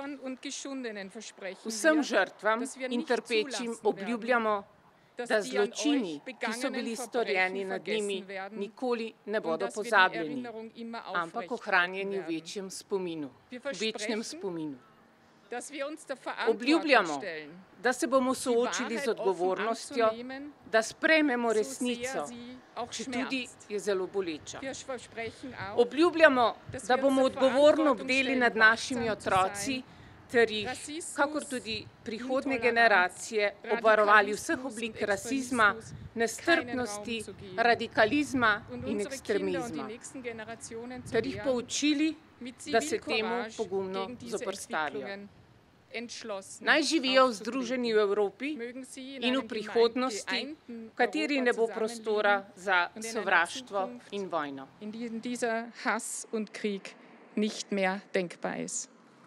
Vsem žrtvam in trpečim obljubljamo, da zločini, ki so bili storjeni nad njimi, nikoli ne bodo pozabljeni, ampak ohranjeni v večjem spominu, v večnem spominu. Obljubljamo, da se bomo soočili z odgovornostjo, da sprejmemo resnico, četudi je zelo boleča. Obljubljamo, da bomo odgovorno bdeli nad našimi otroci ter jih, kakor tudi prihodnje generacije, obvarovali vseh oblik rasizma, nestrpnosti, radikalizma in ekstremizma, ter jih poučili, da se temu pogumno zoperstavijo. Naj živijo združeni v Evropi in v prihodnosti, v kateri ne bo prostora za sovraštvo in vojno. In dieser Hass und Krieg nicht mehr denkbar ist.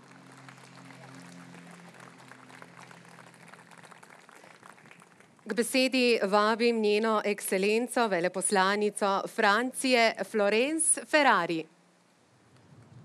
K besedi vabim njeno ekscelenco, veleposlanico Francije, Florence Ferrari.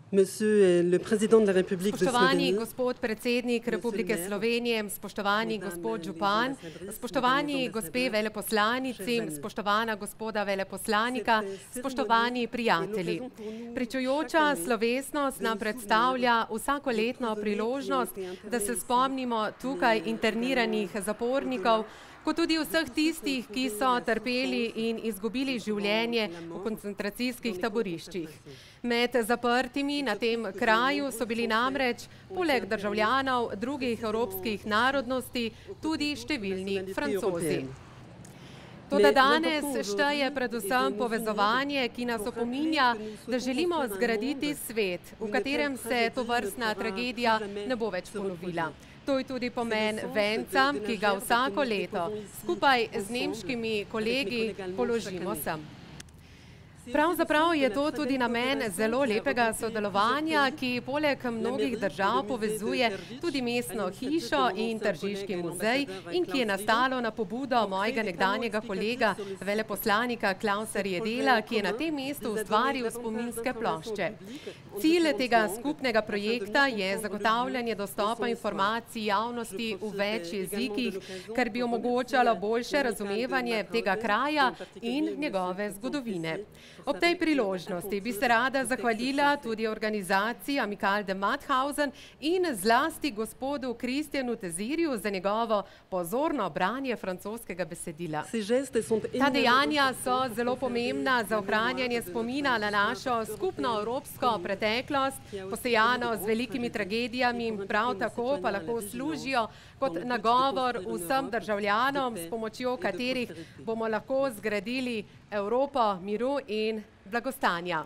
Spoštovani gospod predsednik Republike Slovenije, spoštovani gospod župan, spoštovani gospe veleposlanici, spoštovana gospoda veleposlanika, spoštovani prijatelji. Pričujoča slovesnost nam predstavlja vsakoletno priložnost, da se spomnimo tukaj interniranih zapornikov, kot tudi vseh tistih, ki so trpeli in izgubili življenje v koncentracijskih taboriščih. Med zaprtimi na tem kraju so bili namreč, poleg državljanov drugih evropskih narodnosti, tudi številni Francozi. Toda danes šteje predvsem povezovanje, ki nas opominja, da želimo zgraditi svet, v katerem se tovrstna tragedija ne bo več ponovila. To je tudi pomen venca, ki ga vsako leto skupaj z nemškimi kolegi položimo sem. Pravzaprav je to tudi namen zelo lepega sodelovanja, ki poleg mnogih držav povezuje tudi mestno hišo in Tržiški muzej in ki je nastalo na pobudo mojega nekdanjega kolega, veleposlanika Klausa Riedela, ki je na tem mestu ustvaril spominske plošče. Cilj tega skupnega projekta je zagotavljanje dostopa informacij javnosti v več jezikih, kar bi omogočalo boljše razumevanje tega kraja in njegove zgodovine. Ob tej priložnosti bi se rada zahvalila tudi organizaciji Amical de Mauthausen in zlasti gospodu Kristjanu Tezirju za njegovo pozorno branje francoskega besedila. Ta dejanja so zelo pomembna za ohranjanje spomina na našo skupno evropsko preteklost, posejano z velikimi tragedijami, prav tako pa lahko služijo kot nagovor vsem državljanom, s pomočjo katerih bomo lahko zgradili Evropo miru in blagostanja.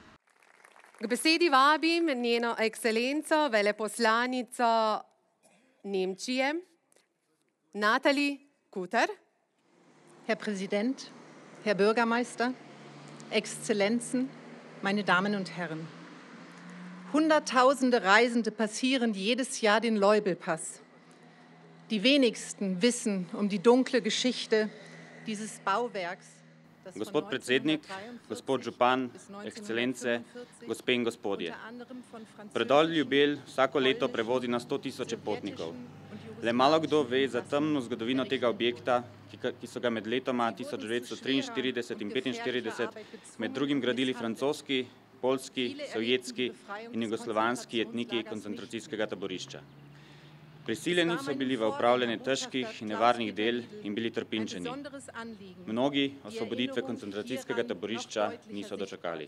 K besedi vabim njeno ekscelenco, veleposlanico Nemčije, Nathalie Kuter. Herr Präsident, Herr Bürgermeister, Exzellenzen, meine Damen und Herren. Hunderttausende Reisende passieren jedes Jahr den Leubelpass. Die wenigsten wissen die dunkle Geschichte dieses Bauwerks. Gospod predsednik, gospod župan, ekscelence, gospe in gospodje. Predor Ljubelj vsako leto prevozi na 100.000 potnikov. Le malo kdo ve za temno zgodovino tega objekta, ki so ga med letoma 1943 in 1945 med drugim gradili francoski, poljski, sovjetski in jugoslovanski etniki koncentracijskega taborišča. Prisiljeni so bili v upravljanje težkih in nevarnih del in bili trpinčeni. Mnogi osvoboditve koncentracijskega taborišča niso dočakali.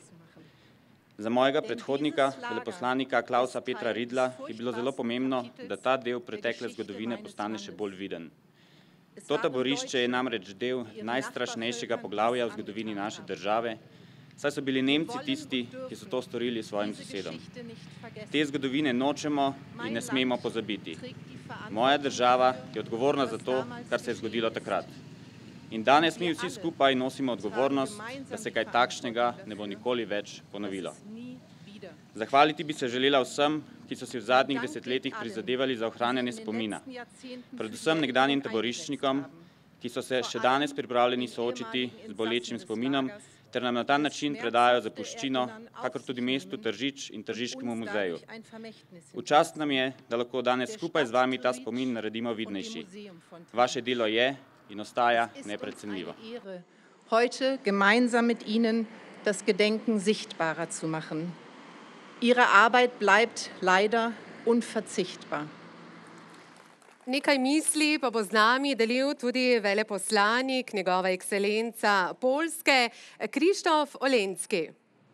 Za mojega predhodnika, veleposlanika Klausa Petra Riedla, je bilo zelo pomembno, da ta del pretekle zgodovine postane še bolj viden. To taborišče je namreč del najstrašnejšega poglavja v zgodovini naše države, saj so bili Nemci tisti, ki so to storili svojim sosedom. Te zgodovine nočemo in ne smemo pozabiti. Moja država je odgovorna za to, kar se je zgodilo takrat. In danes mi vsi skupaj nosimo odgovornost, da se kaj takšnega ne bo nikoli več ponovilo. Zahvaliti bi se želela vsem, ki so si v zadnjih desetletjih prizadevali za ohranjanje spomina. Predvsem nekdanjim taboriščnikom, ki so se še danes pripravljeni soočiti z bolečim spominom, ter nam na ta način predajo zapuščino, kakor tudi mestu Tržič in Tržiškemu muzeju. V čast nam je, da lahko danes skupaj z vami ta spomin naredimo vidnejši. Vaše delo je in ostaja neprecenljivo. Heute gemeinsam mit Ihnen das Gedenken sichtbarer zu machen. Ihre Arbeit bleibt leider unverzichtbar. Nekaj misli pa bo z nami delil tudi veleposlanik, njegova ekscelenca Poljske, Krzysztof Olenski.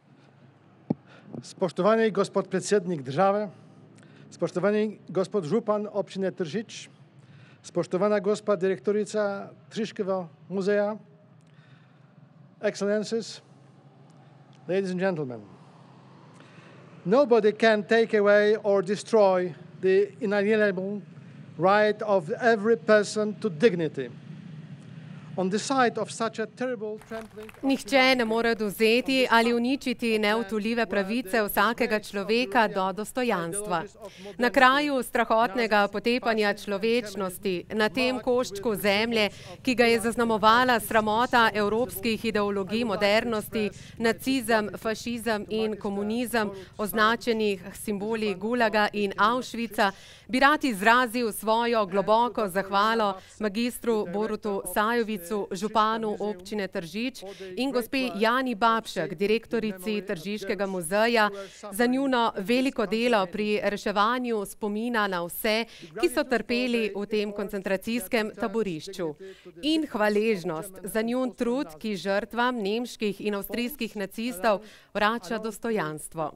Spoštovani gospod predsednik države, spoštovani gospod župan občine Tržič, spoštovana gospa direktorica Tržiškega muzeja, excellences, ladies and gentlemen. Nobody can take away or destroy the inalienable right of every person to dignity. on the side of such a terrible trampling. Nihče ne more odvzeti ali uničiti neodtujljive pravice vsakega človeka do dostojanstva. Na kraju strahotnega potepanja človečnosti, na tem koščku zemlje, ki ga je zaznamovala sramota evropskih ideologij modernosti, nacizem, fašizem in komunizem, označenih simboli Gulaga in Auschwitza, bi rad izrazil svojo globoko zahvalo magistru Borutu Sajovicu, županu občine Tržič in gospe Jani Babšek, direktorici Tržiškega muzeja, za njuno veliko delo pri reševanju spomina na vse, ki so trpeli v tem koncentracijskem taborišču. In hvaležnost za njun trud, ki žrtvam nemških in avstrijskih nacistov vrača dostojanstvo.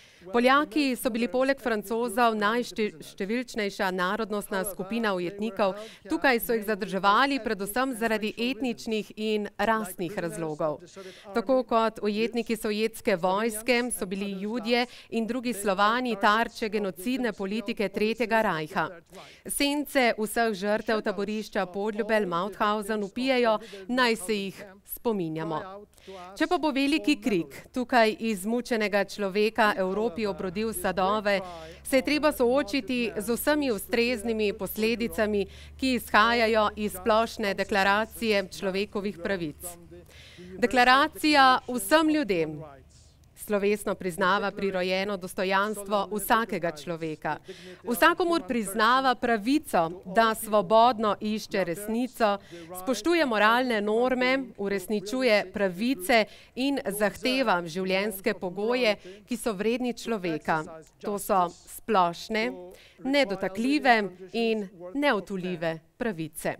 Poljaki so bili poleg Francozov najštevilčnejša narodnostna skupina ujetnikov. Tukaj so jih zadrževali predvsem zaradi etničnih in rasnih razlogov. Tako kot ujetniki sovjetske vojske so bili Judje in drugi Slovani tarče genocidne politike Tretjega rajha. Sence vseh žrtev taborišča Podljubelj, Mauthausen upijejo, naj se jih spominjamo. Če pa bo veliki krik tukaj izmučenega človeka Evropi obrodil sadove, se je treba soočiti z vsemi ustreznimi posledicami, ki izhajajo iz splošne deklaracije človekovih pravic. Deklaracija vsem ljudem slovesno priznava prirojeno dostojanstvo vsakega človeka. Vsakomur priznava pravico, da svobodno išče resnico, spoštuje moralne norme, uresničuje pravice in zahteva življenjske pogoje, ki so vredni človeka. To so splošne, nedotakljive in neodtujljive pravice.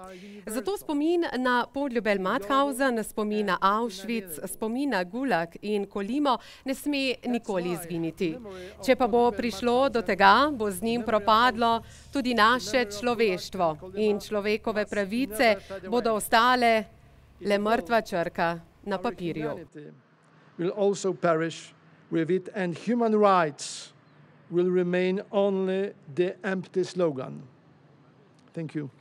Zato spomin na Podljubelj, Mauthausen, spomin na Auschwitz, spomin na Gulag in Kolimo ne sme nikoli izginiti. Če pa bo prišlo do tega, bo z njim propadlo tudi naše človeštvo in človekove pravice bodo ostale le mrtva črka na papirju. Will also perish with it, and human rights will remain only the empty slogan. Thank you.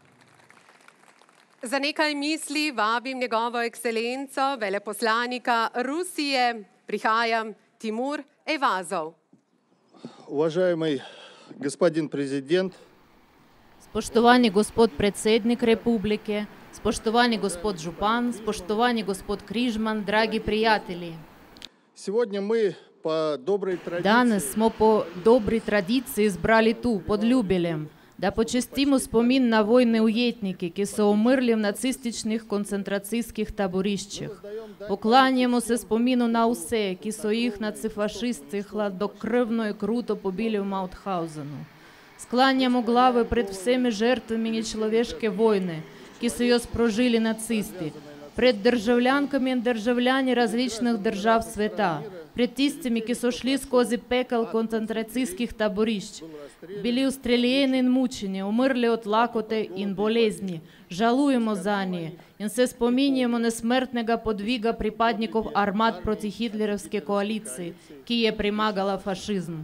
Za nekaj misli vabim njegovo ekscelenco, veleposlanika Rusije, prihaja Timur Eyvazov. Уважаемый господин президент, spoštovani gospod predsednik republike, spoštovani gospod župan, spoštovani gospod Križman, dragi prijatelji. Сегодня мы по доброй традиции. Danes smo po dobri tradiciji zbrali tu, pod Ljubeljem, da počastimo spomin na vojne ujetnike, ki so umrli v nacističnih koncentracijskih taboriščih. Poklanjamo se spominu na vse, ki so jih nacifašisti hladnokrvno in kruto pobili v Mauthausenu. Sklanjamo glave pred vsemi žrtvami nečloveške vojne, ki so jo sprožili nacisti, pred državljankami in državljani različnih držav sveta, pred tistimi, ki so šli skozi pekel koncentracijskih taborišč, bili ustreljeni in mučeni, umrli od lakote in bolezni, žalujemo za nje in se spominjamo nesmrtnega podviga pripadnikov armad proti hitlerovske koaliciji, ki je premagala fašizm.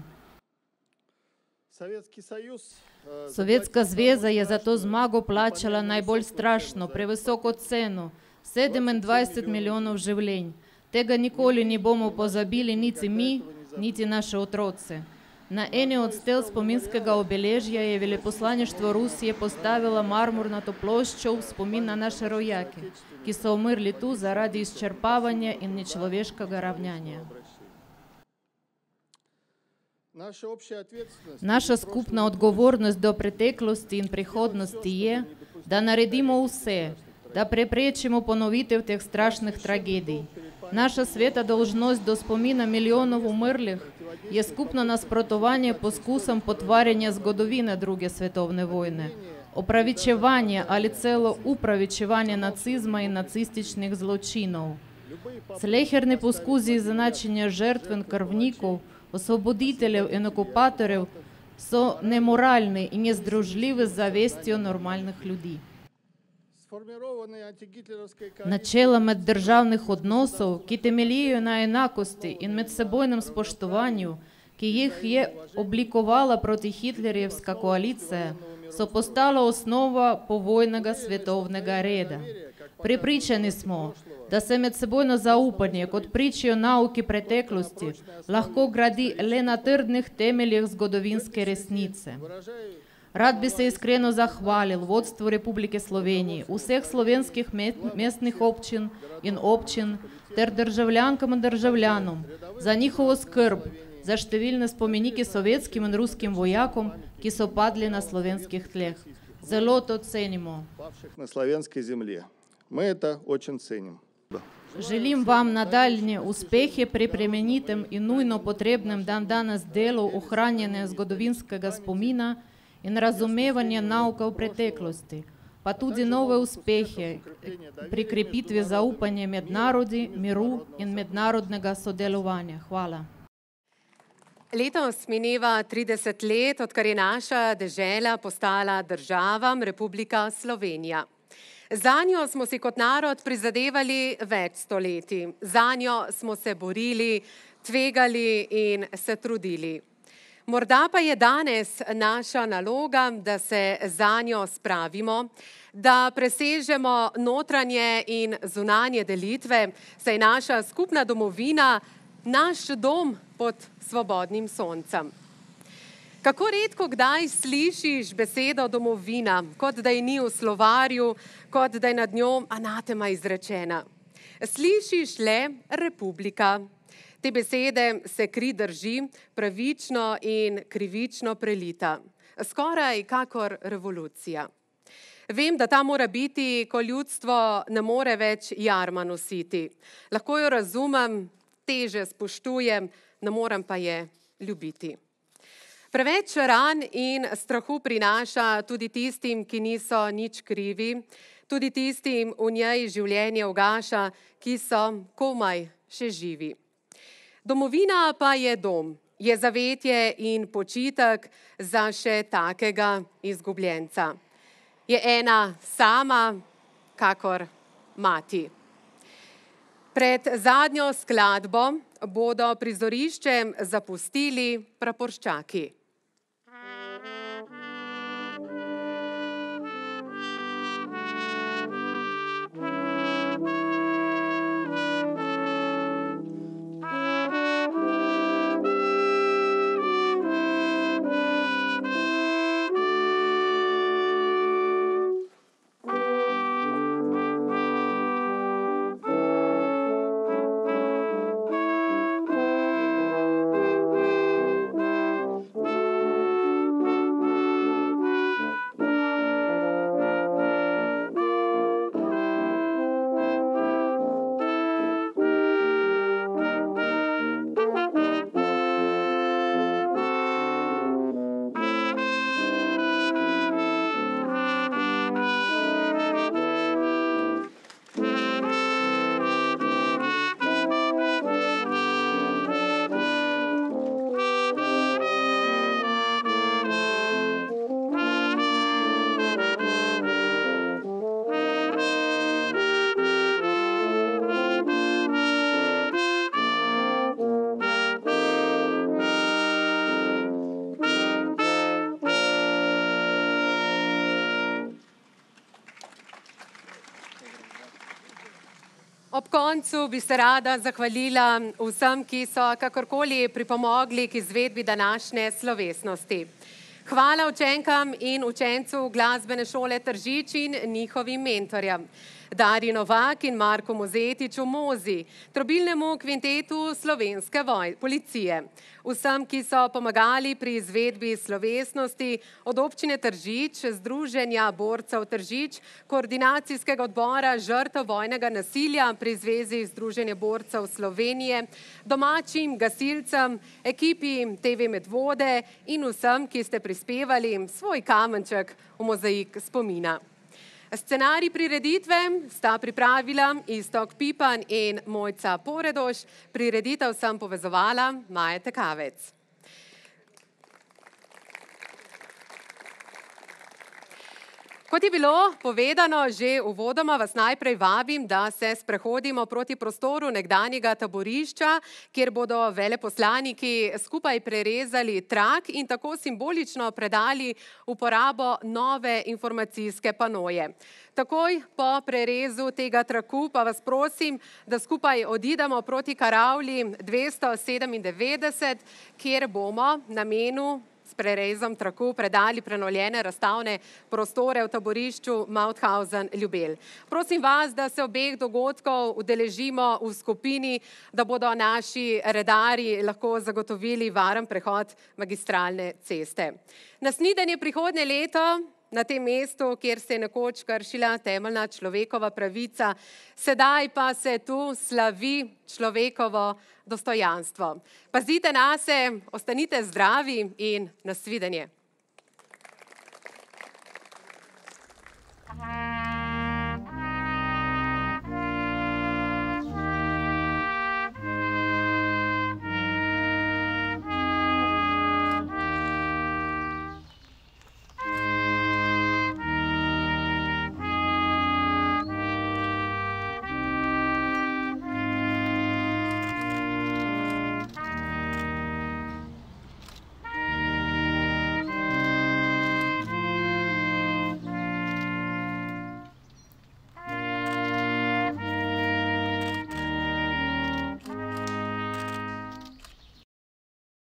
Sovjetska zveza je za to zmago plačala najbolj strašno, previsoko ceno, 27 milijonov življenj. Tega nikoli ne bomo pozabili niti mi, niti naše otroci. Na eni od stel spominskega obeležja je veleposlaništvo Rusije postavilo marmornato ploščo v spomin na naše rojake, ki so umrli tu zaradi izčrpavanja in nečloveškega ravnanja. Naša skupna odgovornost do preteklosti in prihodnosti je, da naredimo vse, da preprečimo ponovitev teh strašnih tragedij. Naša sveta dolžnost do spomina milijonov umrlih je skupno nasprotovanje poskusom potvarjanja zgodovine druge svetovne vojne, opravičevanje ali celo upravičevanje nacizma in nacističnih zločinov. Sleherni poskusi izenačenja žrtv in krvnikov, osvoboditeljev in okupatorjev so nemoralni in nezdružljivi z zavestjo normalnih ljudi. Načela meddržavnih odnosov, ki temeljijo na enakosti in medsebojnem spoštovanju, ki jih je oblikovala protihitlerjevska koalicija, so postala osnova povojnega svetovnega reda. Prepričani smo, da se medsebojno zaupanje, kot pričajo nauki preteklosti, lahko gradi le na trdnih temeljih zgodovinske resnice. Rad bi se iskreno zahvalil vodstvu Republike Slovenije, vseh slovenskih mestnih občin in občin ter državljankam in državljanom za njihovo skrb, za številne spomenike sovjetskim in ruskim vojakom, ki so padli na slovenskih tleh. Zelo to cenimo. На славянской земле. Мы это очень ценим. Želim vam nadaljnje uspehe pri plemenitem in nujno potrebnem dandanes delu ohranjanja zgodovinskega spomina in razumevanja nauka v preteklosti, pa tudi nove uspehe pri krepitvi zaupanja med narodi, miru in mednarodnega sodelovanja. Hvala. Letos mineva 30 let, odkar je naša dežela postala država, Republika Slovenija. Zanjo smo si kot narod prizadevali več stoletij. Zanjo smo se borili, tvegali in se trudili. Morda pa je danes naša naloga, da se zanjo spravimo, da presežemo notranje in zunanje delitve, saj naša skupna domovina, naš dom pod svobodnim soncem. Kako redko kdaj slišiš besedo domovina, kot da je ni v slovarju, kot da je nad njo anatema izrečena. Slišiš le republika. Te besede se kri drži, pravično in krivično prelita. Skoraj kakor revolucija. Vem, da ta mora biti, ko ljudstvo ne more več jarma nositi. Lahko jo razumem, teže spoštujem, ne morem pa je ljubiti. Preveč ran in strahu prinaša tudi tistim, ki niso nič krivi, tudi tistim v njej življenje ugaša, ki so komaj še živi. Domovina pa je dom, je zavetje in počitek za še takega izgubljenca. Je ena sama, kakor mati. Pred zadnjo skladbo bodo prizoriščem zapustili praporščaki. Ob koncu bi se rada zahvalila vsem, ki so kakorkoli pripomogli k izvedbi današnje slovesnosti. Hvala učenkam in učencu glasbene šole Tržič in njihovim mentorjem, Darji Novak in Marku Mozetiču Mozi, trobilnemu kvintetu Slovenske policije, vsem, ki so pomagali pri izvedbi slovesnosti, od občine Tržič, Združenja borcev Tržič, koordinacijskega odbora žrtev vojnega nasilja pri Zvezi Združenja borcev Slovenije, domačim gasilcem, ekipi TV Medvode in vsem, ki ste prispevali svoj kamenček v mozaik spomina. Scenarij prireditve sta pripravila Iztok Pipan in Mojca Poredoš, prireditev sem povezovala Maja Tekavec. Kot je bilo povedano že uvodoma, vas najprej vabim, da se sprehodimo proti prostoru nekdanjega taborišča, kjer bodo veleposlaniki skupaj prerezali trak in tako simbolično predali uporabo nove informacijske panoje. Takoj po prerezu tega traku pa vas prosim, da skupaj odidemo proti karavli 297, kjer bomo namenu s prerezom traku predali prenovljene razstavne prostore v taborišču Mauthausen-Ljubelj. Prosim vas, da se obeh dogodkov udeležimo v skupini, da bodo naši redarji lahko zagotovili varen prehod magistralne ceste. Na snidenje prihodnje leto na tem mestu, kjer se je nekoč kršila temeljna človekova pravica, sedaj pa se tu slavi človekovo dostojanstvo. Pazite nase, ostanite zdravi in nasvidenje.